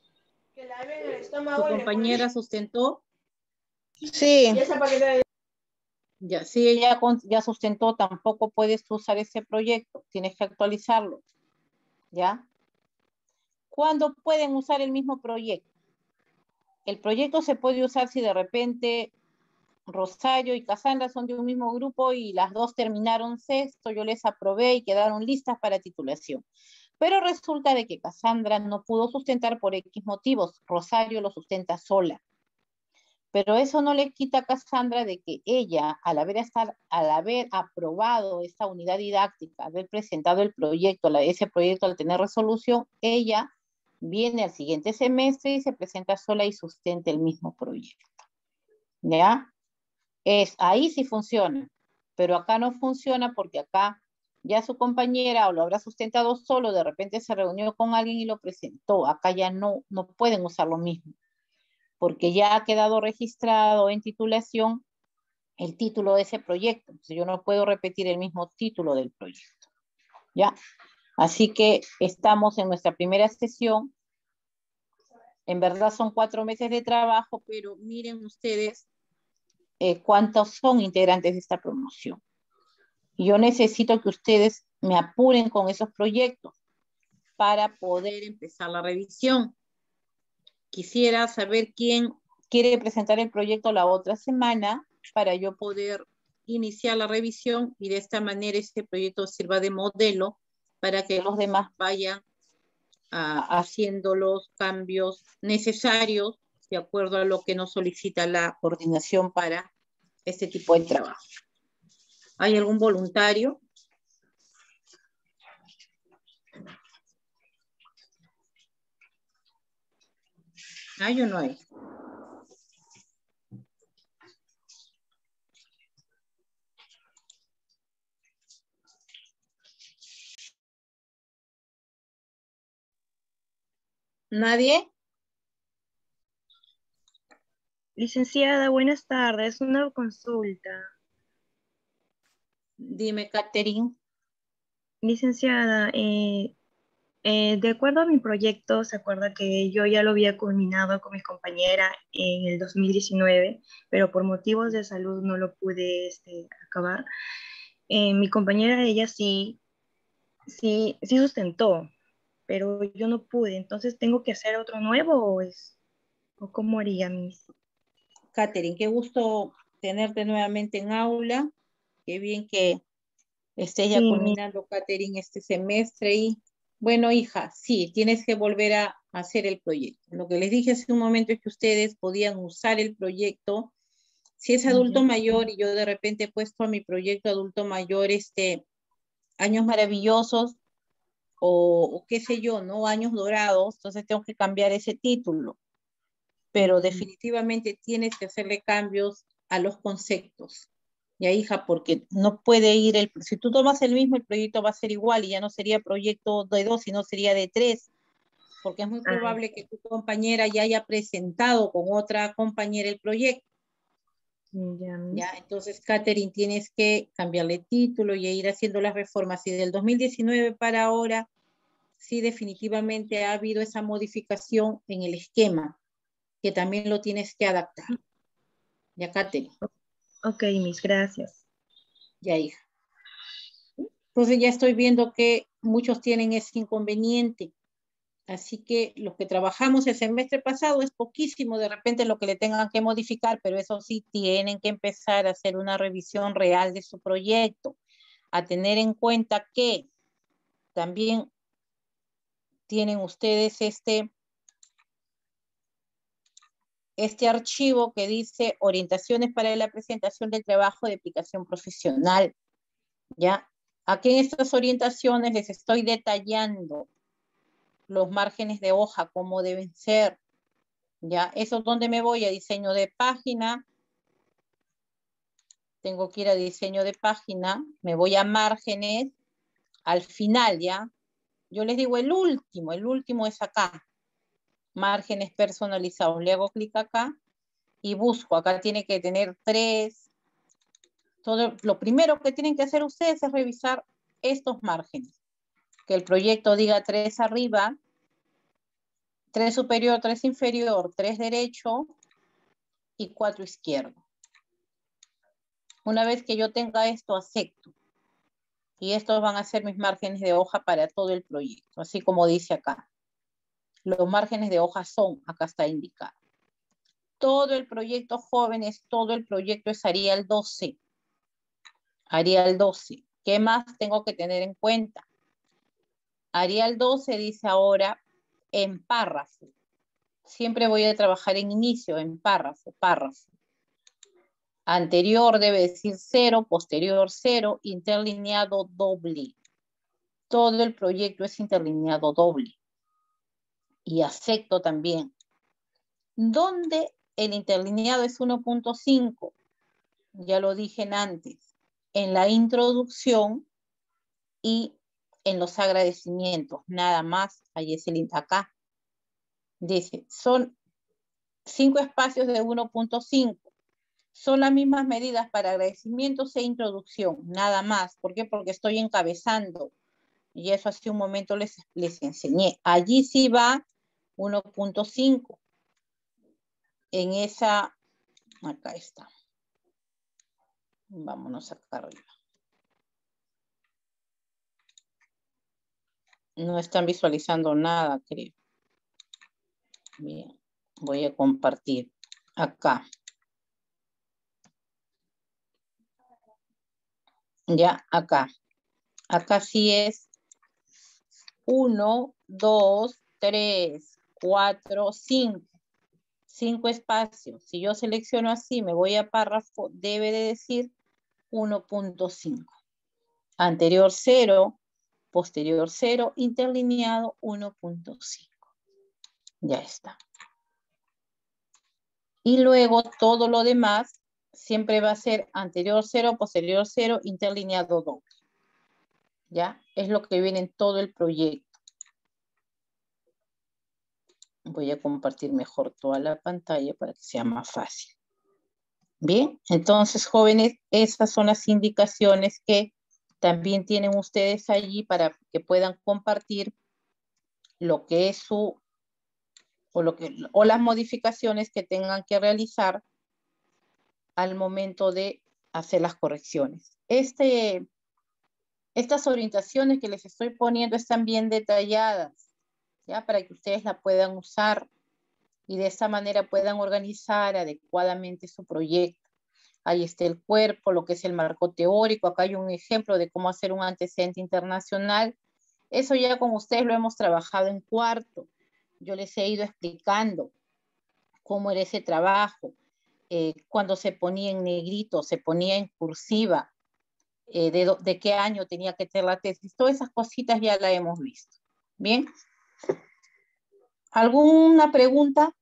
¿Tu compañera sustentó? Sí. Ya, si ella ya sustentó, tampoco puedes usar ese proyecto, tienes que actualizarlo, ¿ya? ¿Cuándo pueden usar el mismo proyecto? El proyecto se puede usar si de repente Rosario y Cassandra son de un mismo grupo y las dos terminaron sexto, yo les aprobé y quedaron listas para titulación. Pero resulta de que Cassandra no pudo sustentar por X motivos, Rosario lo sustenta sola. Pero eso no le quita a Cassandra de que ella, al haber aprobado esta unidad didáctica, haber presentado el proyecto, ese proyecto al tener resolución, ella viene al siguiente semestre y se presenta sola y sustenta el mismo proyecto. ¿Ya? Ahí sí funciona, pero acá no funciona porque acá ya su compañera o lo habrá sustentado solo, de repente se reunió con alguien y lo presentó. Acá ya no pueden usar lo mismo, porque ya ha quedado registrado en titulación el título de ese proyecto. Entonces yo no puedo repetir el mismo título del proyecto, ¿ya? Así que estamos en nuestra primera sesión. En verdad son 4 meses de trabajo, pero miren ustedes cuántos son integrantes de esta promoción. Y yo necesito que ustedes me apuren con esos proyectos para poder empezar la revisión. Quisiera saber quién quiere presentar el proyecto la otra semana para yo poder iniciar la revisión y de esta manera este proyecto sirva de modelo para que los demás vayan haciendo los cambios necesarios de acuerdo a lo que nos solicita la coordinación para este tipo de trabajo. ¿Hay algún voluntario? ¿Hay o no hay? ¿Nadie? Licenciada, buenas tardes. Una consulta. Dime, Catherine. Licenciada, de acuerdo a mi proyecto, se acuerda que yo ya lo había culminado con mi compañera en el 2019, pero por motivos de salud no lo pude acabar. Mi compañera, ella sí sustentó, pero yo no pude. Entonces, ¿tengo que hacer otro nuevo o cómo haría mis? Catherine, qué gusto tenerte nuevamente en aula. Qué bien que estés ya Sí, culminando, Catherine, este semestre. Y bueno, hija, sí, tienes que volver a hacer el proyecto. Lo que les dije hace un momento es que ustedes podían usar el proyecto. Si es adulto mayor y yo de repente he puesto a mi proyecto adulto mayor años maravillosos o qué sé yo, ¿no? Años dorados, entonces tengo que cambiar ese título. Pero definitivamente tienes que hacerle cambios a los conceptos. Ya, hija, porque no puede ir si tú tomas el mismo, el proyecto va a ser igual y ya no sería proyecto de 2, sino sería de 3, porque es muy probable que tu compañera ya haya presentado con otra compañera el proyecto. Ya, entonces, Catherine, tienes que cambiarle título y ir haciendo las reformas. Y del 2019 para ahora, sí, definitivamente ha habido esa modificación en el esquema, que también lo tienes que adaptar. Ya, Catherine. Ok, mis gracias. Ya, hija. Entonces ya estoy viendo que muchos tienen ese inconveniente. Así que los que trabajamos el semestre pasado es poquísimo de repente lo que le tengan que modificar, pero eso sí, tienen que empezar a hacer una revisión real de su proyecto, a tener en cuenta que también tienen ustedes este archivo que dice orientaciones para la presentación del trabajo de aplicación profesional. ¿Ya? Aquí en estas orientaciones les estoy detallando los márgenes de hoja, cómo deben ser. ¿Ya? Eso es donde me voy a diseño de página. Tengo que ir a diseño de página. Me voy a márgenes. Al final, ¿ya? Yo les digo el último es acá. Márgenes personalizados. Le hago clic acá y busco. Acá tiene que tener 3. Todo, lo primero que tienen que hacer ustedes es revisar estos márgenes. Que el proyecto diga 3 arriba, 3 superior, 3 inferior, 3 derecho y 4 izquierdo. Una vez que yo tenga esto, acepto. Y estos van a ser mis márgenes de hoja para todo el proyecto, así como dice acá. Los márgenes de hoja son, acá está indicado. Todo el proyecto, jóvenes, todo el proyecto es Arial 12. Arial 12. ¿Qué más tengo que tener en cuenta? Arial 12 dice ahora en párrafo. Siempre voy a trabajar en inicio, en párrafo, párrafo. Anterior debe decir 0, posterior 0, interlineado doble. Todo el proyecto es interlineado doble. Y acepto también. ¿Dónde el interlineado es 1.5? Ya lo dije antes. En la introducción y en los agradecimientos. Nada más, ahí es el acá. Dice, son 5 espacios de 1.5. Son las mismas medidas para agradecimientos e introducción, nada más. ¿Por qué? Porque estoy encabezando. Y eso hace un momento les enseñé. Allí sí va 1.5. En esa, acá está. Vámonos acá arriba. No están visualizando nada, creo. Bien, voy a compartir acá. Ya, acá. Acá sí es 1, 2, 3, 4, 5. 5 espacios. Si yo selecciono así, me voy a párrafo, debe de decir 1.5. Anterior 0, posterior 0, interlineado 1.5. Ya está. Y luego todo lo demás siempre va a ser anterior 0, posterior 0, interlineado doble. ¿Ya? Es lo que viene en todo el proyecto. Voy a compartir mejor toda la pantalla para que sea más fácil. Bien, entonces, jóvenes, esas son las indicaciones que también tienen ustedes allí para que puedan compartir lo que es su, o las modificaciones que tengan que realizar al momento de hacer las correcciones. Estas orientaciones que les estoy poniendo están bien detalladas, ¿ya? Para que ustedes la puedan usar y de esa manera puedan organizar adecuadamente su proyecto. Ahí está el cuerpo, lo que es el marco teórico. Acá hay un ejemplo de cómo hacer un antecedente internacional. Eso ya con ustedes lo hemos trabajado en cuarto. Yo les he ido explicando cómo era ese trabajo, cuando se ponía en negrito, se ponía en cursiva, de qué año tenía que tener la tesis. Todas esas cositas ya la hemos visto. Bien. ¿Alguna pregunta?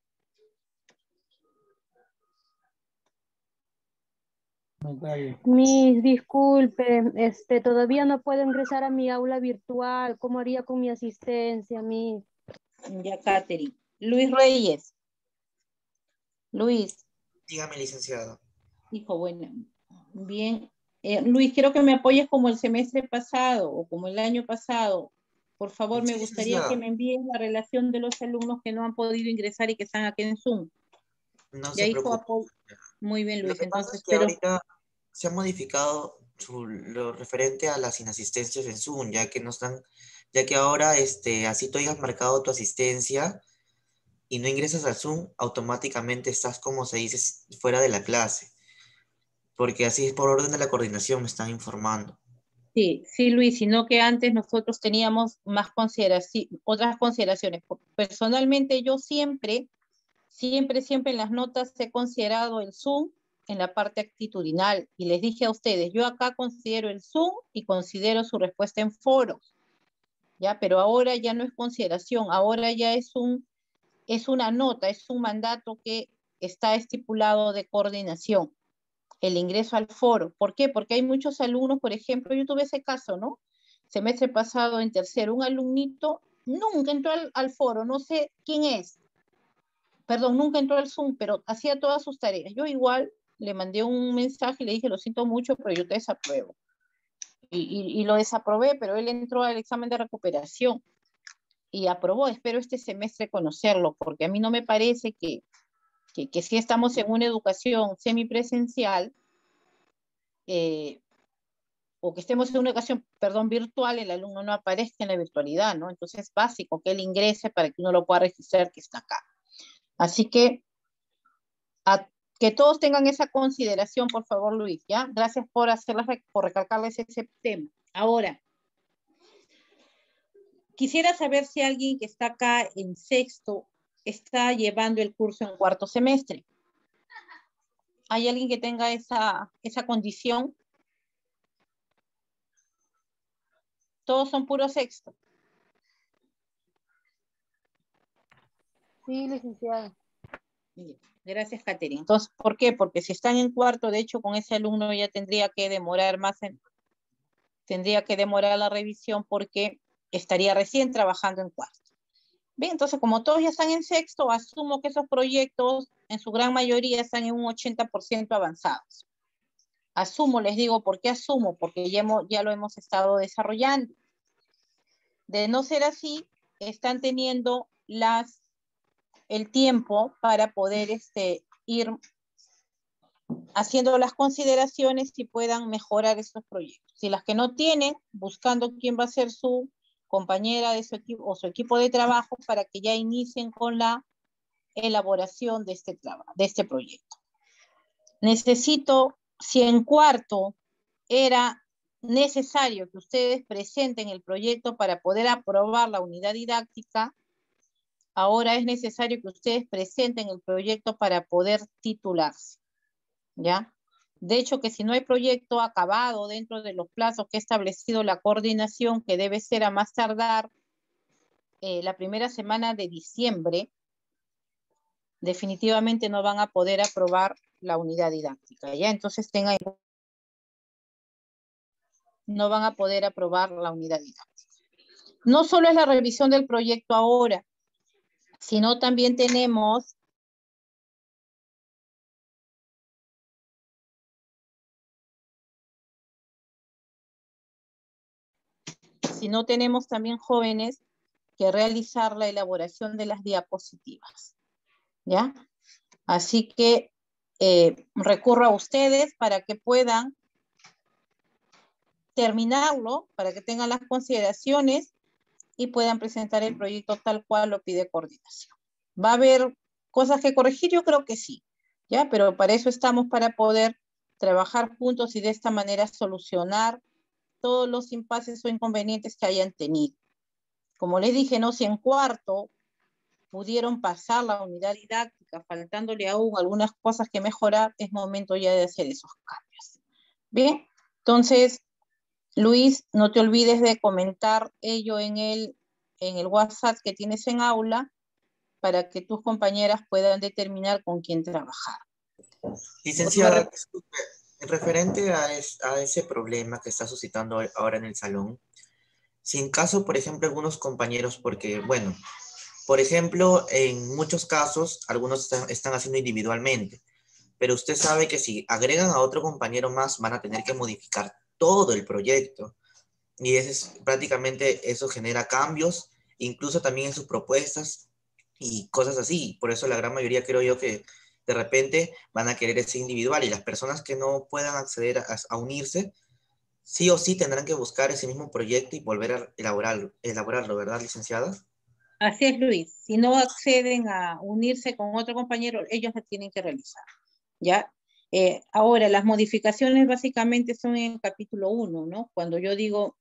Mis disculpe, todavía no puedo ingresar a mi aula virtual. ¿Cómo haría con mi asistencia, Miss? Ya, Catherine. Luis Reyes. Luis. Dígame, licenciado. Hijo, bueno. Bien. Luis, quiero que me apoyes como el semestre pasado o como el año pasado. Por favor, me gustaría que me envíes la relación de los alumnos que no han podido ingresar y que están aquí en Zoom. No Ya, se hijo, preocupe. muy bien, Lo Luis. que pasa Entonces, es que ahorita se ha modificado lo referente a las inasistencias en Zoom, ya que no están, ya que ahora así tú hayas marcado tu asistencia y no ingresas al Zoom, automáticamente estás, como se dice, fuera de la clase. Porque así es por orden de la coordinación, me están informando. Sí, sí, Luis, sino que antes nosotros teníamos más otras consideraciones. Personalmente yo siempre en las notas he considerado el Zoom en la parte actitudinal y les dije a ustedes, yo acá considero el Zoom y considero su respuesta en foros, ¿ya? Pero ahora ya no es consideración, ahora ya es una nota, es un mandato que está estipulado de coordinación, el ingreso al foro. ¿Por qué? Porque hay muchos alumnos, por ejemplo, yo tuve ese caso, ¿no? Semestre pasado en tercero, un alumnito nunca entró al foro, no sé quién es, perdón, nunca entró al Zoom, pero hacía todas sus tareas. Yo igual le mandé un mensaje y le dije, lo siento mucho, pero yo te desapruebo. Y lo desaprobé, pero él entró al examen de recuperación y aprobó. Espero este semestre conocerlo, porque a mí no me parece que si estamos en una educación semipresencial, o que estemos en una educación, virtual, el alumno no aparezca en la virtualidad, ¿no? Entonces es básico que él ingrese para que uno lo pueda registrar que está acá. Así que que todos tengan esa consideración, por favor, Luis, ¿ya? Gracias por recalcarles ese tema. Ahora, quisiera saber si alguien que está acá en sexto está llevando el curso en cuarto semestre. ¿Hay alguien que tenga esa condición? Todos son puro sexto. Sí, licenciada. Gracias, Caterina. Entonces, ¿por qué? Porque si están en cuarto, de hecho, con ese alumno ya tendría que demorar la revisión porque estaría recién trabajando en cuarto. Bien, entonces, como todos ya están en sexto, asumo que esos proyectos, en su gran mayoría, están en un 80% avanzados. Asumo, les digo, ¿por qué asumo? Porque ya lo hemos estado desarrollando. De no ser así, están teniendo el tiempo para poder ir haciendo las consideraciones y puedan mejorar estos proyectos. Si las que no tienen, buscando quién va a ser su compañera de su equipo o su equipo de trabajo para que ya inicien con la elaboración de este proyecto. Necesito, si en cuarto era necesario que ustedes presenten el proyecto para poder aprobar la unidad didáctica, ahora es necesario que ustedes presenten el proyecto para poder titularse, ¿ya? De hecho, que si no hay proyecto acabado dentro de los plazos que ha establecido la coordinación, que debe ser a más tardar la primera semana de diciembre, definitivamente no van a poder aprobar la unidad didáctica, ¿ya? Entonces no van a poder aprobar la unidad didáctica. No solo es la revisión del proyecto ahora, sino también tenemos también, jóvenes, que realizar la elaboración de las diapositivas, ¿ya? Así que recurro a ustedes para que puedan terminarlo, para que tengan las consideraciones y puedan presentar el proyecto tal cual lo pide coordinación. ¿Va a haber cosas que corregir? Yo creo que sí, ¿ya? Pero para eso estamos, para poder trabajar juntos y de esta manera solucionar todos los impases o inconvenientes que hayan tenido. Como les dije, no, si en cuarto pudieron pasar la unidad didáctica, faltándole aún algunas cosas que mejorar, es momento ya de hacer esos cambios. Bien, entonces, Luis, no te olvides de comentar ello en el WhatsApp que tienes en aula para que tus compañeras puedan determinar con quién trabajar. Licenciada, disculpe, referente a ese problema que está suscitando ahora en el salón, si en caso, por ejemplo, algunos compañeros, porque, bueno, por ejemplo, en muchos casos, algunos están haciendo individualmente, pero usted sabe que si agregan a otro compañero más, van a tener que modificar todo el proyecto. Y prácticamente eso genera cambios, incluso también en sus propuestas y cosas así. Por eso la gran mayoría creo yo que de repente van a querer ese individual, y las personas que no puedan acceder a unirse, sí o sí tendrán que buscar ese mismo proyecto y volver a elaborarlo, ¿verdad, licenciada? Así es, Luis. Si no acceden a unirse con otro compañero, ellos la tienen que realizar, ¿ya? Ahora, las modificaciones básicamente son en el capítulo 1, ¿no? Cuando yo digo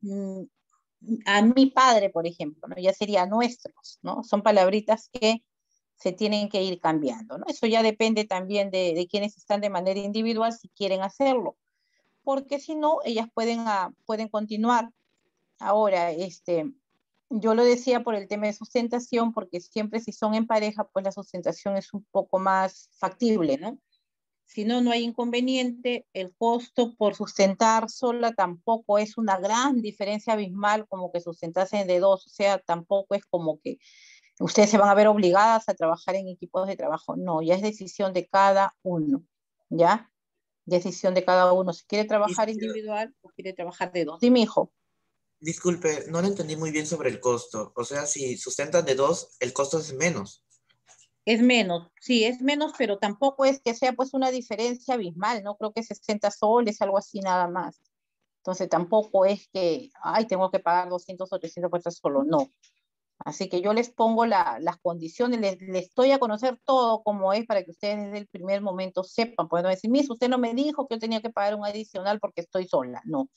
a mi padre, por ejemplo, ¿no? Ya sería nuestros, ¿no? Son palabritas que se tienen que ir cambiando, ¿no? Eso ya depende también de quienes están de manera individual, si quieren hacerlo, porque si no, ellas pueden continuar. Ahora, yo lo decía por el tema de sustentación, porque siempre si son en pareja, pues la sustentación es un poco más factible, ¿no? Si no, no hay inconveniente. El costo por sustentar sola tampoco es una gran diferencia abismal como que sustentarse de dos, o sea, tampoco es como que ustedes se van a ver obligadas a trabajar en equipos de trabajo. No, ya es decisión de cada uno, ¿ya? Decisión de cada uno, si quiere trabajar individual o quiere trabajar de dos. Dime, hijo. Disculpe, no lo entendí muy bien sobre el costo. O sea, si sustentan de dos, el costo es menos. Es menos, sí, es menos, pero tampoco es que sea pues una diferencia abismal, ¿no? Creo que 60 soles, algo así nada más. Entonces tampoco es que, ay, tengo que pagar 200 o 300 pesos solo, no. Así que yo les pongo las condiciones, les estoy a conocer todo como es para que ustedes desde el primer momento sepan. Pueden decir, Miss, usted no me dijo que yo tenía que pagar un adicional porque estoy sola. No.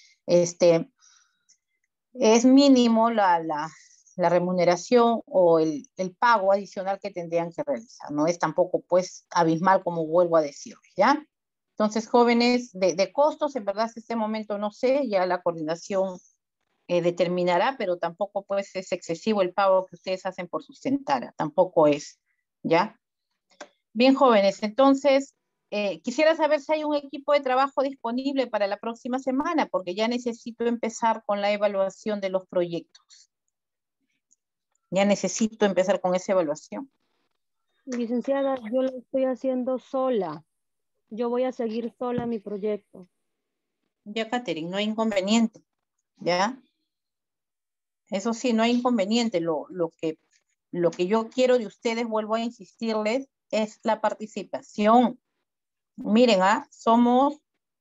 Es mínimo la remuneración o el pago adicional que tendrían que realizar. No es tampoco pues abismal como vuelvo a decirles, ¿ya? Entonces, jóvenes, de costos, en verdad, en este momento no sé, ya la coordinación determinará, pero tampoco pues es excesivo el pago que ustedes hacen por sustentar, tampoco es, ¿ya? Bien, jóvenes, entonces, quisiera saber si hay un equipo de trabajo disponible para la próxima semana, porque ya necesito empezar con la evaluación de los proyectos. Ya necesito empezar con esa evaluación. Licenciada, yo lo estoy haciendo sola. Yo voy a seguir sola mi proyecto. Ya, Catherine, no hay inconveniente, ¿ya? Eso sí, no hay inconveniente. Lo que yo quiero de ustedes, vuelvo a insistirles, es la participación. Miren, somos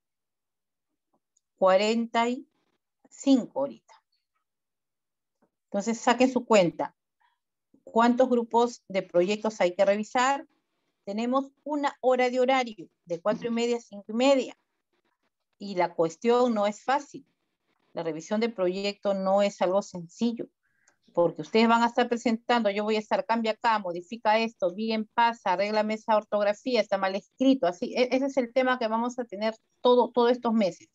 45 ahorita. Entonces, saquen su cuenta. ¿Cuántos grupos de proyectos hay que revisar? Tenemos 1 hora de horario, de 4:30 a 5:30. Y la cuestión no es fácil. La revisión de proyecto no es algo sencillo, porque ustedes van a estar presentando, yo voy a estar, cambia acá, modifica esto, bien pasa, arréglame esa ortografía, está mal escrito, así, ese es el tema que vamos a tener todos estos meses.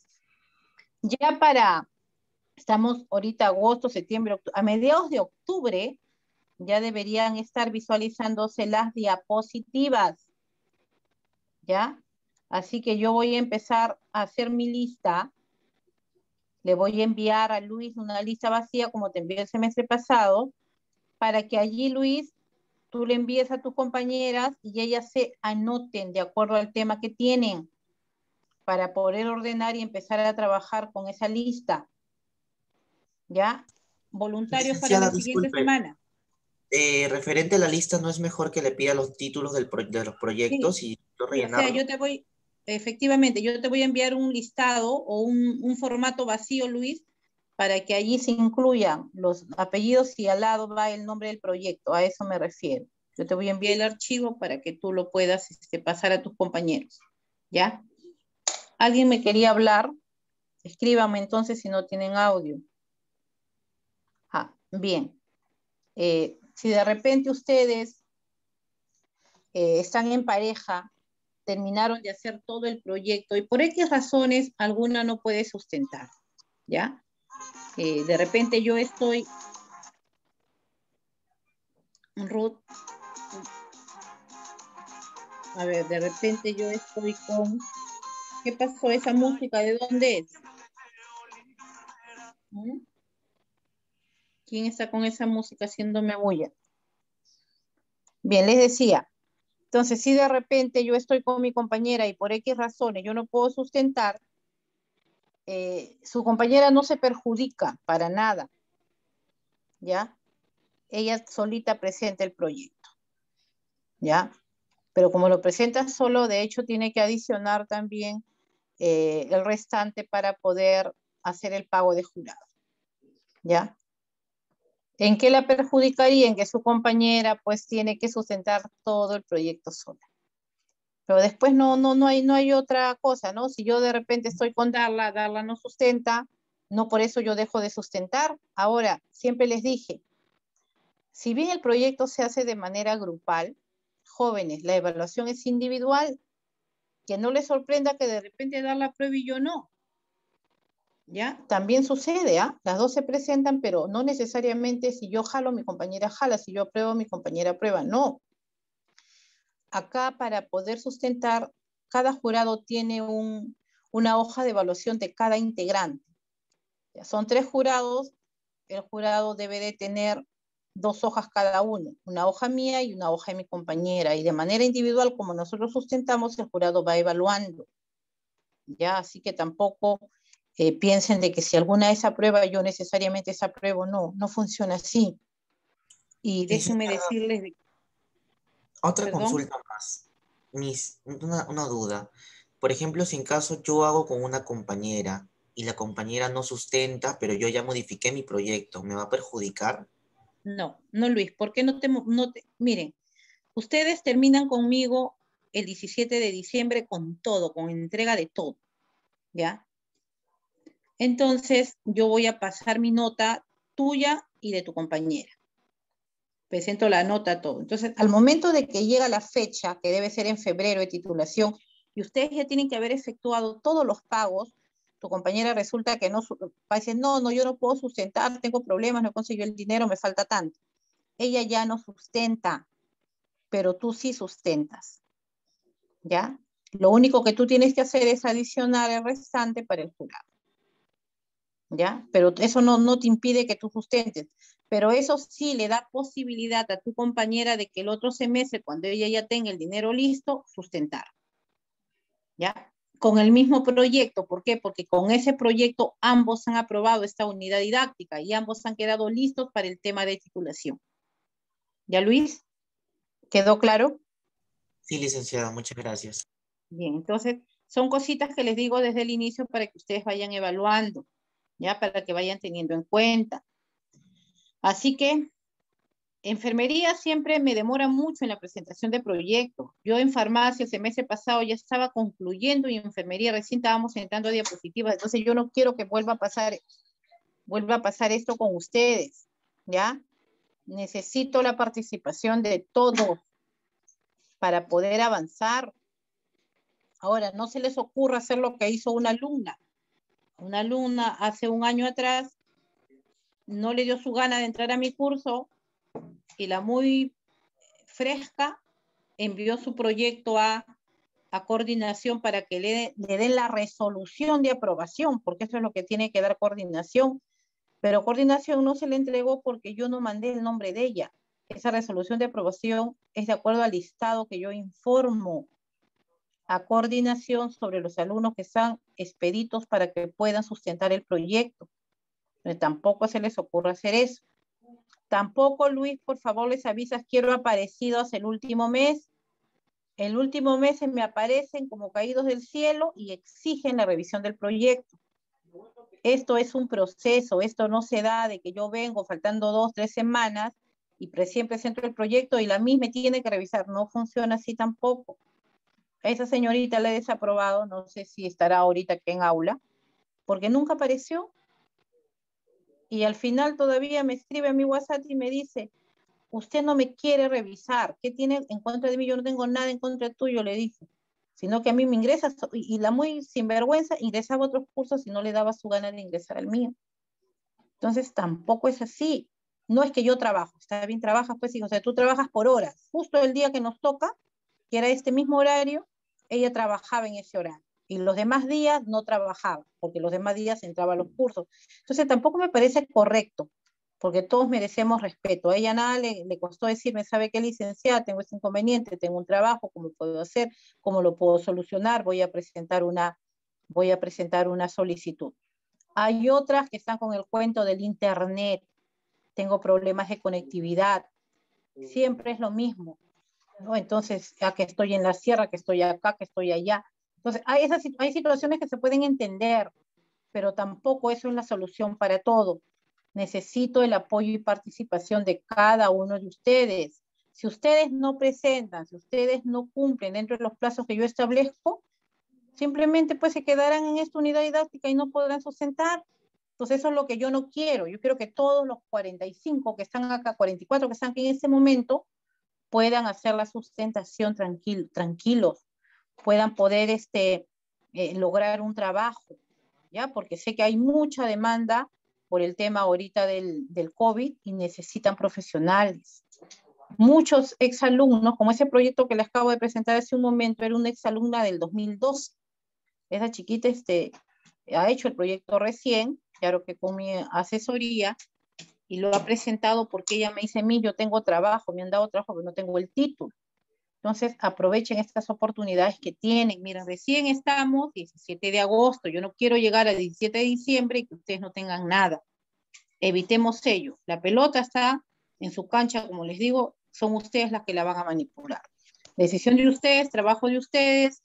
Ya estamos ahorita agosto, septiembre, octubre, a mediados de octubre ya deberían estar visualizándose las diapositivas, ¿ya? Así que yo voy a empezar a hacer mi lista. Le voy a enviar a Luis una lista vacía, como te envié el semestre pasado, para que allí, Luis, tú le envíes a tus compañeras y ellas se anoten de acuerdo al tema que tienen, para poder ordenar y empezar a trabajar con esa lista. ¿Ya? Voluntarios para Licenciada, la siguiente disculpe. semana. Referente a la lista, ¿no es mejor que le pida los títulos de los proyectos y no Sí, o sea, rellenarlo? yo te voy, efectivamente, yo te voy a enviar un listado o un formato vacío, Luis, para que allí se incluyan los apellidos y al lado va el nombre del proyecto, a eso me refiero. Yo te voy a enviar el archivo para que tú lo puedas pasar a tus compañeros, ¿ya? ¿Alguien me quería hablar? Escríbanme entonces si no tienen audio. Bien. Si de repente ustedes están en pareja, terminaron de hacer todo el proyecto y por X razones alguna no puede sustentar, ¿ya? De repente yo estoy, Ruth, a ver, de repente yo estoy con, ¿qué pasó? ¿Esa música de dónde es? ¿Mm? ¿Quién está con esa música haciéndome bulla? Bien, les decía, entonces si de repente yo estoy con mi compañera y por X razones yo no puedo sustentar, su compañera no se perjudica para nada, ¿ya? Ella solita presenta el proyecto, ¿ya? Pero como lo presenta solo, de hecho tiene que adicionar también el restante para poder hacer el pago de jurado, ¿ya? ¿En qué la perjudicaría? En que su compañera pues tiene que sustentar todo el proyecto sola. Pero después no hay otra cosa, ¿no? Si yo de repente estoy con Darla, Darla no sustenta, no por eso yo dejo de sustentar. Ahora, siempre les dije, si bien el proyecto se hace de manera grupal, jóvenes, la evaluación es individual, que no les sorprenda que de repente Darla apruebe y yo no. ¿Ya? También sucede, ¿ah? Las dos se presentan, pero no necesariamente si yo jalo, mi compañera jala, si yo apruebo, mi compañera aprueba, no. Acá para poder sustentar, cada jurado tiene una hoja de evaluación de cada integrante. Ya son 3 jurados, el jurado debe de tener 2 hojas cada uno, una hoja mía y una hoja de mi compañera, y de manera individual, como nosotros sustentamos, el jurado va evaluando. Ya, así que tampoco piensen de que si alguna de esa prueba yo necesariamente esa prueba, no funciona así. Y déjenme decirles... Otra ¿Perdón? consulta más. Una duda. Por ejemplo, si en caso yo hago con una compañera y la compañera no sustenta, pero yo ya modifiqué mi proyecto, ¿me va a perjudicar? No, Luis, ¿por qué miren, ustedes terminan conmigo el 17 de diciembre con todo, con entrega de todo, ¿ya? Entonces, yo voy a pasar mi nota tuya y de tu compañera. Presento la nota, todo. Entonces, al momento de que llega la fecha, que debe ser en febrero de titulación, y ustedes ya tienen que haber efectuado todos los pagos, tu compañera resulta que no, va a decir, no, yo no puedo sustentar, tengo problemas, no consigo el dinero, me falta tanto. Ella ya no sustenta, pero tú sí sustentas, ¿ya? Lo único que tú tienes que hacer es adicionar el restante para el jurado, ¿ya? Pero eso no te impide que tú sustentes, pero eso sí le da posibilidad a tu compañera de que el otro semestre, cuando ella ya tenga el dinero listo, sustentar, ¿ya? Con el mismo proyecto, ¿por qué? Porque con ese proyecto ambos han aprobado esta unidad didáctica y ambos han quedado listos para el tema de titulación. ¿Ya, Luis? ¿Quedó claro? Sí, licenciada, muchas gracias. Bien, entonces son cositas que les digo desde el inicio para que ustedes vayan evaluando, ya para que vayan teniendo en cuenta. Así que enfermería siempre me demora mucho en la presentación de proyectos. Yo en farmacia el semestre pasado ya estaba concluyendo y en enfermería recién estábamos entrando a diapositivas, entonces yo no quiero que vuelva a pasar esto con ustedes, ¿ya? Necesito la participación de todos para poder avanzar. Ahora, no se les ocurra hacer lo que hizo una alumna. Una alumna hace un año atrás no le dio su gana de entrar a mi curso, y la muy fresca envió su proyecto a coordinación para que le den la resolución de aprobación, porque eso es lo que tiene que dar coordinación. Pero coordinación no se le entregó porque yo no mandé el nombre de ella. Esa resolución de aprobación es de acuerdo al listado que yo informo a coordinación sobre los alumnos que están expeditos para que puedan sustentar el proyecto. Pero tampoco se les ocurre hacer eso. Tampoco, Luis, por favor, les avisas, quiero aparecidos el último mes. El último mes se me aparecen como caídos del cielo y exigen la revisión del proyecto. Esto es un proceso, esto no se da de que yo vengo faltando 2, 3 semanas y recién presento el proyecto y la misma tiene que revisar. No funciona así tampoco. A esa señorita la he desaprobado, no sé si estará ahorita aquí en aula, porque nunca apareció. Y al final todavía me escribe a mi WhatsApp y me dice, usted no me quiere revisar, ¿qué tiene en contra de mí? Yo no tengo nada en contra tuyo, le dije, sino que a mí me ingresa, y la muy sinvergüenza ingresaba a otros cursos y no le daba su gana de ingresar al mío. Entonces tampoco es así. No es que yo trabajo, está bien, trabajas, pues, o sea, tú trabajas por horas. Justo el día que nos toca, que era este mismo horario, ella trabajaba en ese horario. Y los demás días no trabajaba, porque los demás días entraba a los cursos. Entonces tampoco me parece correcto, porque todos merecemos respeto. A ella nada le costó decirme, ¿sabe qué, licenciada? Tengo este inconveniente, tengo un trabajo, ¿cómo puedo hacer? ¿Cómo lo puedo solucionar? Voy a presentar una solicitud. Hay otras que están con el cuento del internet. Tengo problemas de conectividad. Siempre es lo mismo, ¿no? Entonces, ya que estoy en la sierra, que estoy acá, que estoy allá. Entonces, hay situaciones que se pueden entender, pero tampoco eso es la solución para todo. Necesito el apoyo y participación de cada uno de ustedes. Si ustedes no presentan, si ustedes no cumplen dentro de los plazos que yo establezco, simplemente pues se quedarán en esta unidad didáctica y no podrán sustentar. Entonces eso es lo que yo no quiero. Yo quiero que todos los 45 que están acá, 44 que están aquí en este momento, puedan hacer la sustentación tranquilos, puedan poder lograr un trabajo, ¿ya? Porque sé que hay mucha demanda por el tema ahorita del COVID y necesitan profesionales. Muchos exalumnos, como ese proyecto que les acabo de presentar hace un momento, era una exalumna del 2002. Esa chiquita ha hecho el proyecto recién, claro que con mi asesoría, y lo ha presentado porque ella me dice, yo tengo trabajo, me han dado trabajo, pero no tengo el título. Entonces, aprovechen estas oportunidades que tienen. Miren, recién estamos, 17 de agosto, yo no quiero llegar al 17 de diciembre y que ustedes no tengan nada. Evitemos ello. La pelota está en su cancha, como les digo, son ustedes las que la van a manipular. Decisión de ustedes, trabajo de ustedes,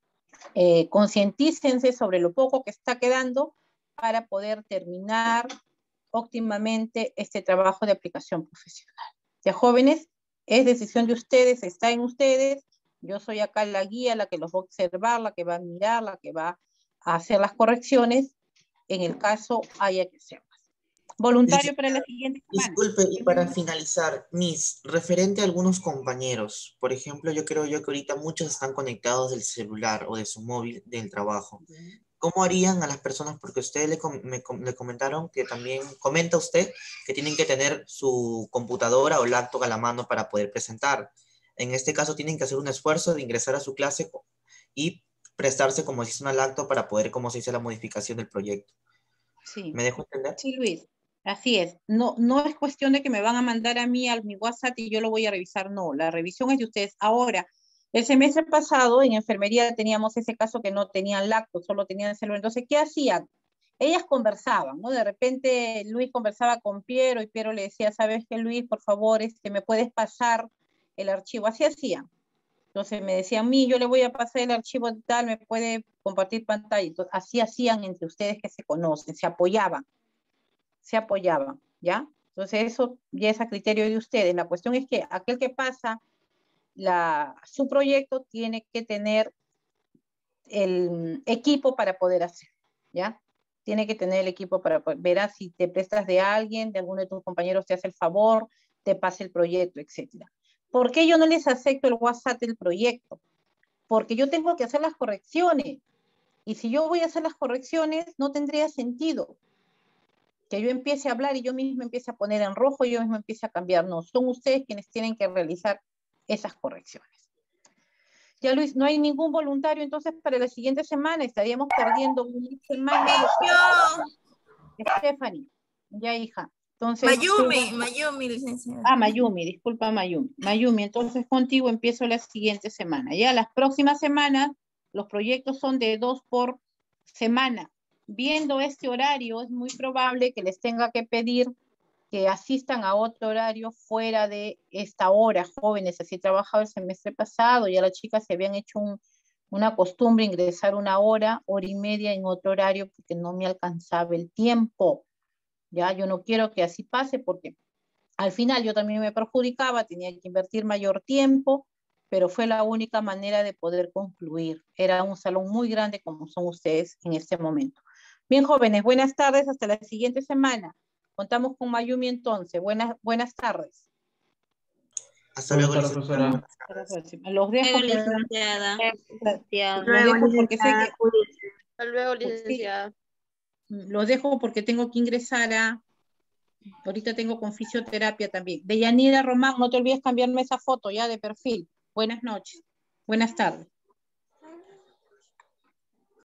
concientícense sobre lo poco que está quedando para poder terminar óptimamente este trabajo de aplicación profesional. Ya, jóvenes, es decisión de ustedes, está en ustedes. Yo soy acá la guía, la que los va a observar, la que va a mirar, la que va a hacer las correcciones, en el caso haya que hacerlas. Voluntario para la siguiente semana. Disculpe, y para finalizar, referente a algunos compañeros, por ejemplo, yo creo que ahorita muchos están conectados del celular o de su móvil del trabajo. ¿Cómo harían a las personas? Porque ustedes le comentaron que también, comenta usted, que tienen que tener su computadora o laptop a la mano para poder presentar. En este caso tienen que hacer un esfuerzo de ingresar a su clase y prestarse como si es una laptop para poder, como se dice, la modificación del proyecto. Sí. ¿Me dejo entender? Sí, Luis. Así es. No es cuestión de que me van a mandar a mí mi WhatsApp y yo lo voy a revisar. No, la revisión es de ustedes. Ahora, el semestre pasado en enfermería teníamos ese caso que no tenían laptop, solo tenían celular. Entonces, ¿qué hacían? Ellas conversaban, ¿no? De repente Luis conversaba con Piero y Piero le decía, ¿sabes qué, Luis? Por favor, ¿me puedes pasar el archivo? Así hacían. Entonces me decían, yo le voy a pasar el archivo tal, me puede compartir pantalla. Entonces, así hacían entre ustedes que se conocen, se apoyaban, ¿ya? Entonces eso ya es a criterio de ustedes. La cuestión es que aquel que pasa su proyecto tiene que tener el equipo para poder hacer, ¿ya? Tiene que tener el equipo para poder, verás si te prestas de alguien, de alguno de tus compañeros te hace el favor, te pase el proyecto, etc. ¿Por qué yo no les acepto el WhatsApp del proyecto? Porque yo tengo que hacer las correcciones. Y si yo voy a hacer las correcciones, no tendría sentido que yo empiece a hablar y yo misma empiece a poner en rojo y yo misma empiece a cambiar. No, son ustedes quienes tienen que realizar esas correcciones. Ya Luis, no hay ningún voluntario, entonces para la siguiente semana estaríamos perdiendo una semana de Stephanie. Ya, hija. Entonces, Mayumi, licenciada. Ah, Mayumi, disculpa Mayumi. Mayumi, entonces contigo empiezo la siguiente semana. Ya las próximas semanas, los proyectos son de 2 por semana. Viendo este horario, es muy probable que les tenga que pedir que asistan a otro horario fuera de esta hora, jóvenes. Así he trabajado el semestre pasado, ya las chicas se habían hecho una costumbre ingresar 1 hora, hora y media en otro horario porque no me alcanzaba el tiempo. Ya, yo no quiero que así pase porque al final yo también me perjudicaba, tenía que invertir mayor tiempo, pero fue la única manera de poder concluir. Era un salón muy grande como son ustedes en este momento. Bien, jóvenes, buenas tardes, hasta la siguiente semana. Contamos con Mayumi entonces. Buenas tardes. Hasta luego, Buenas tardes, licenciada. profesora. Hasta la próxima. Los dejo. licenciada. Los dejo porque sé que... Hasta luego, licenciada. Los dejo porque tengo que ingresar ahorita tengo con fisioterapia también. Deyanira Román, no te olvides cambiarme esa foto ya de perfil. Buenas noches. Buenas tardes.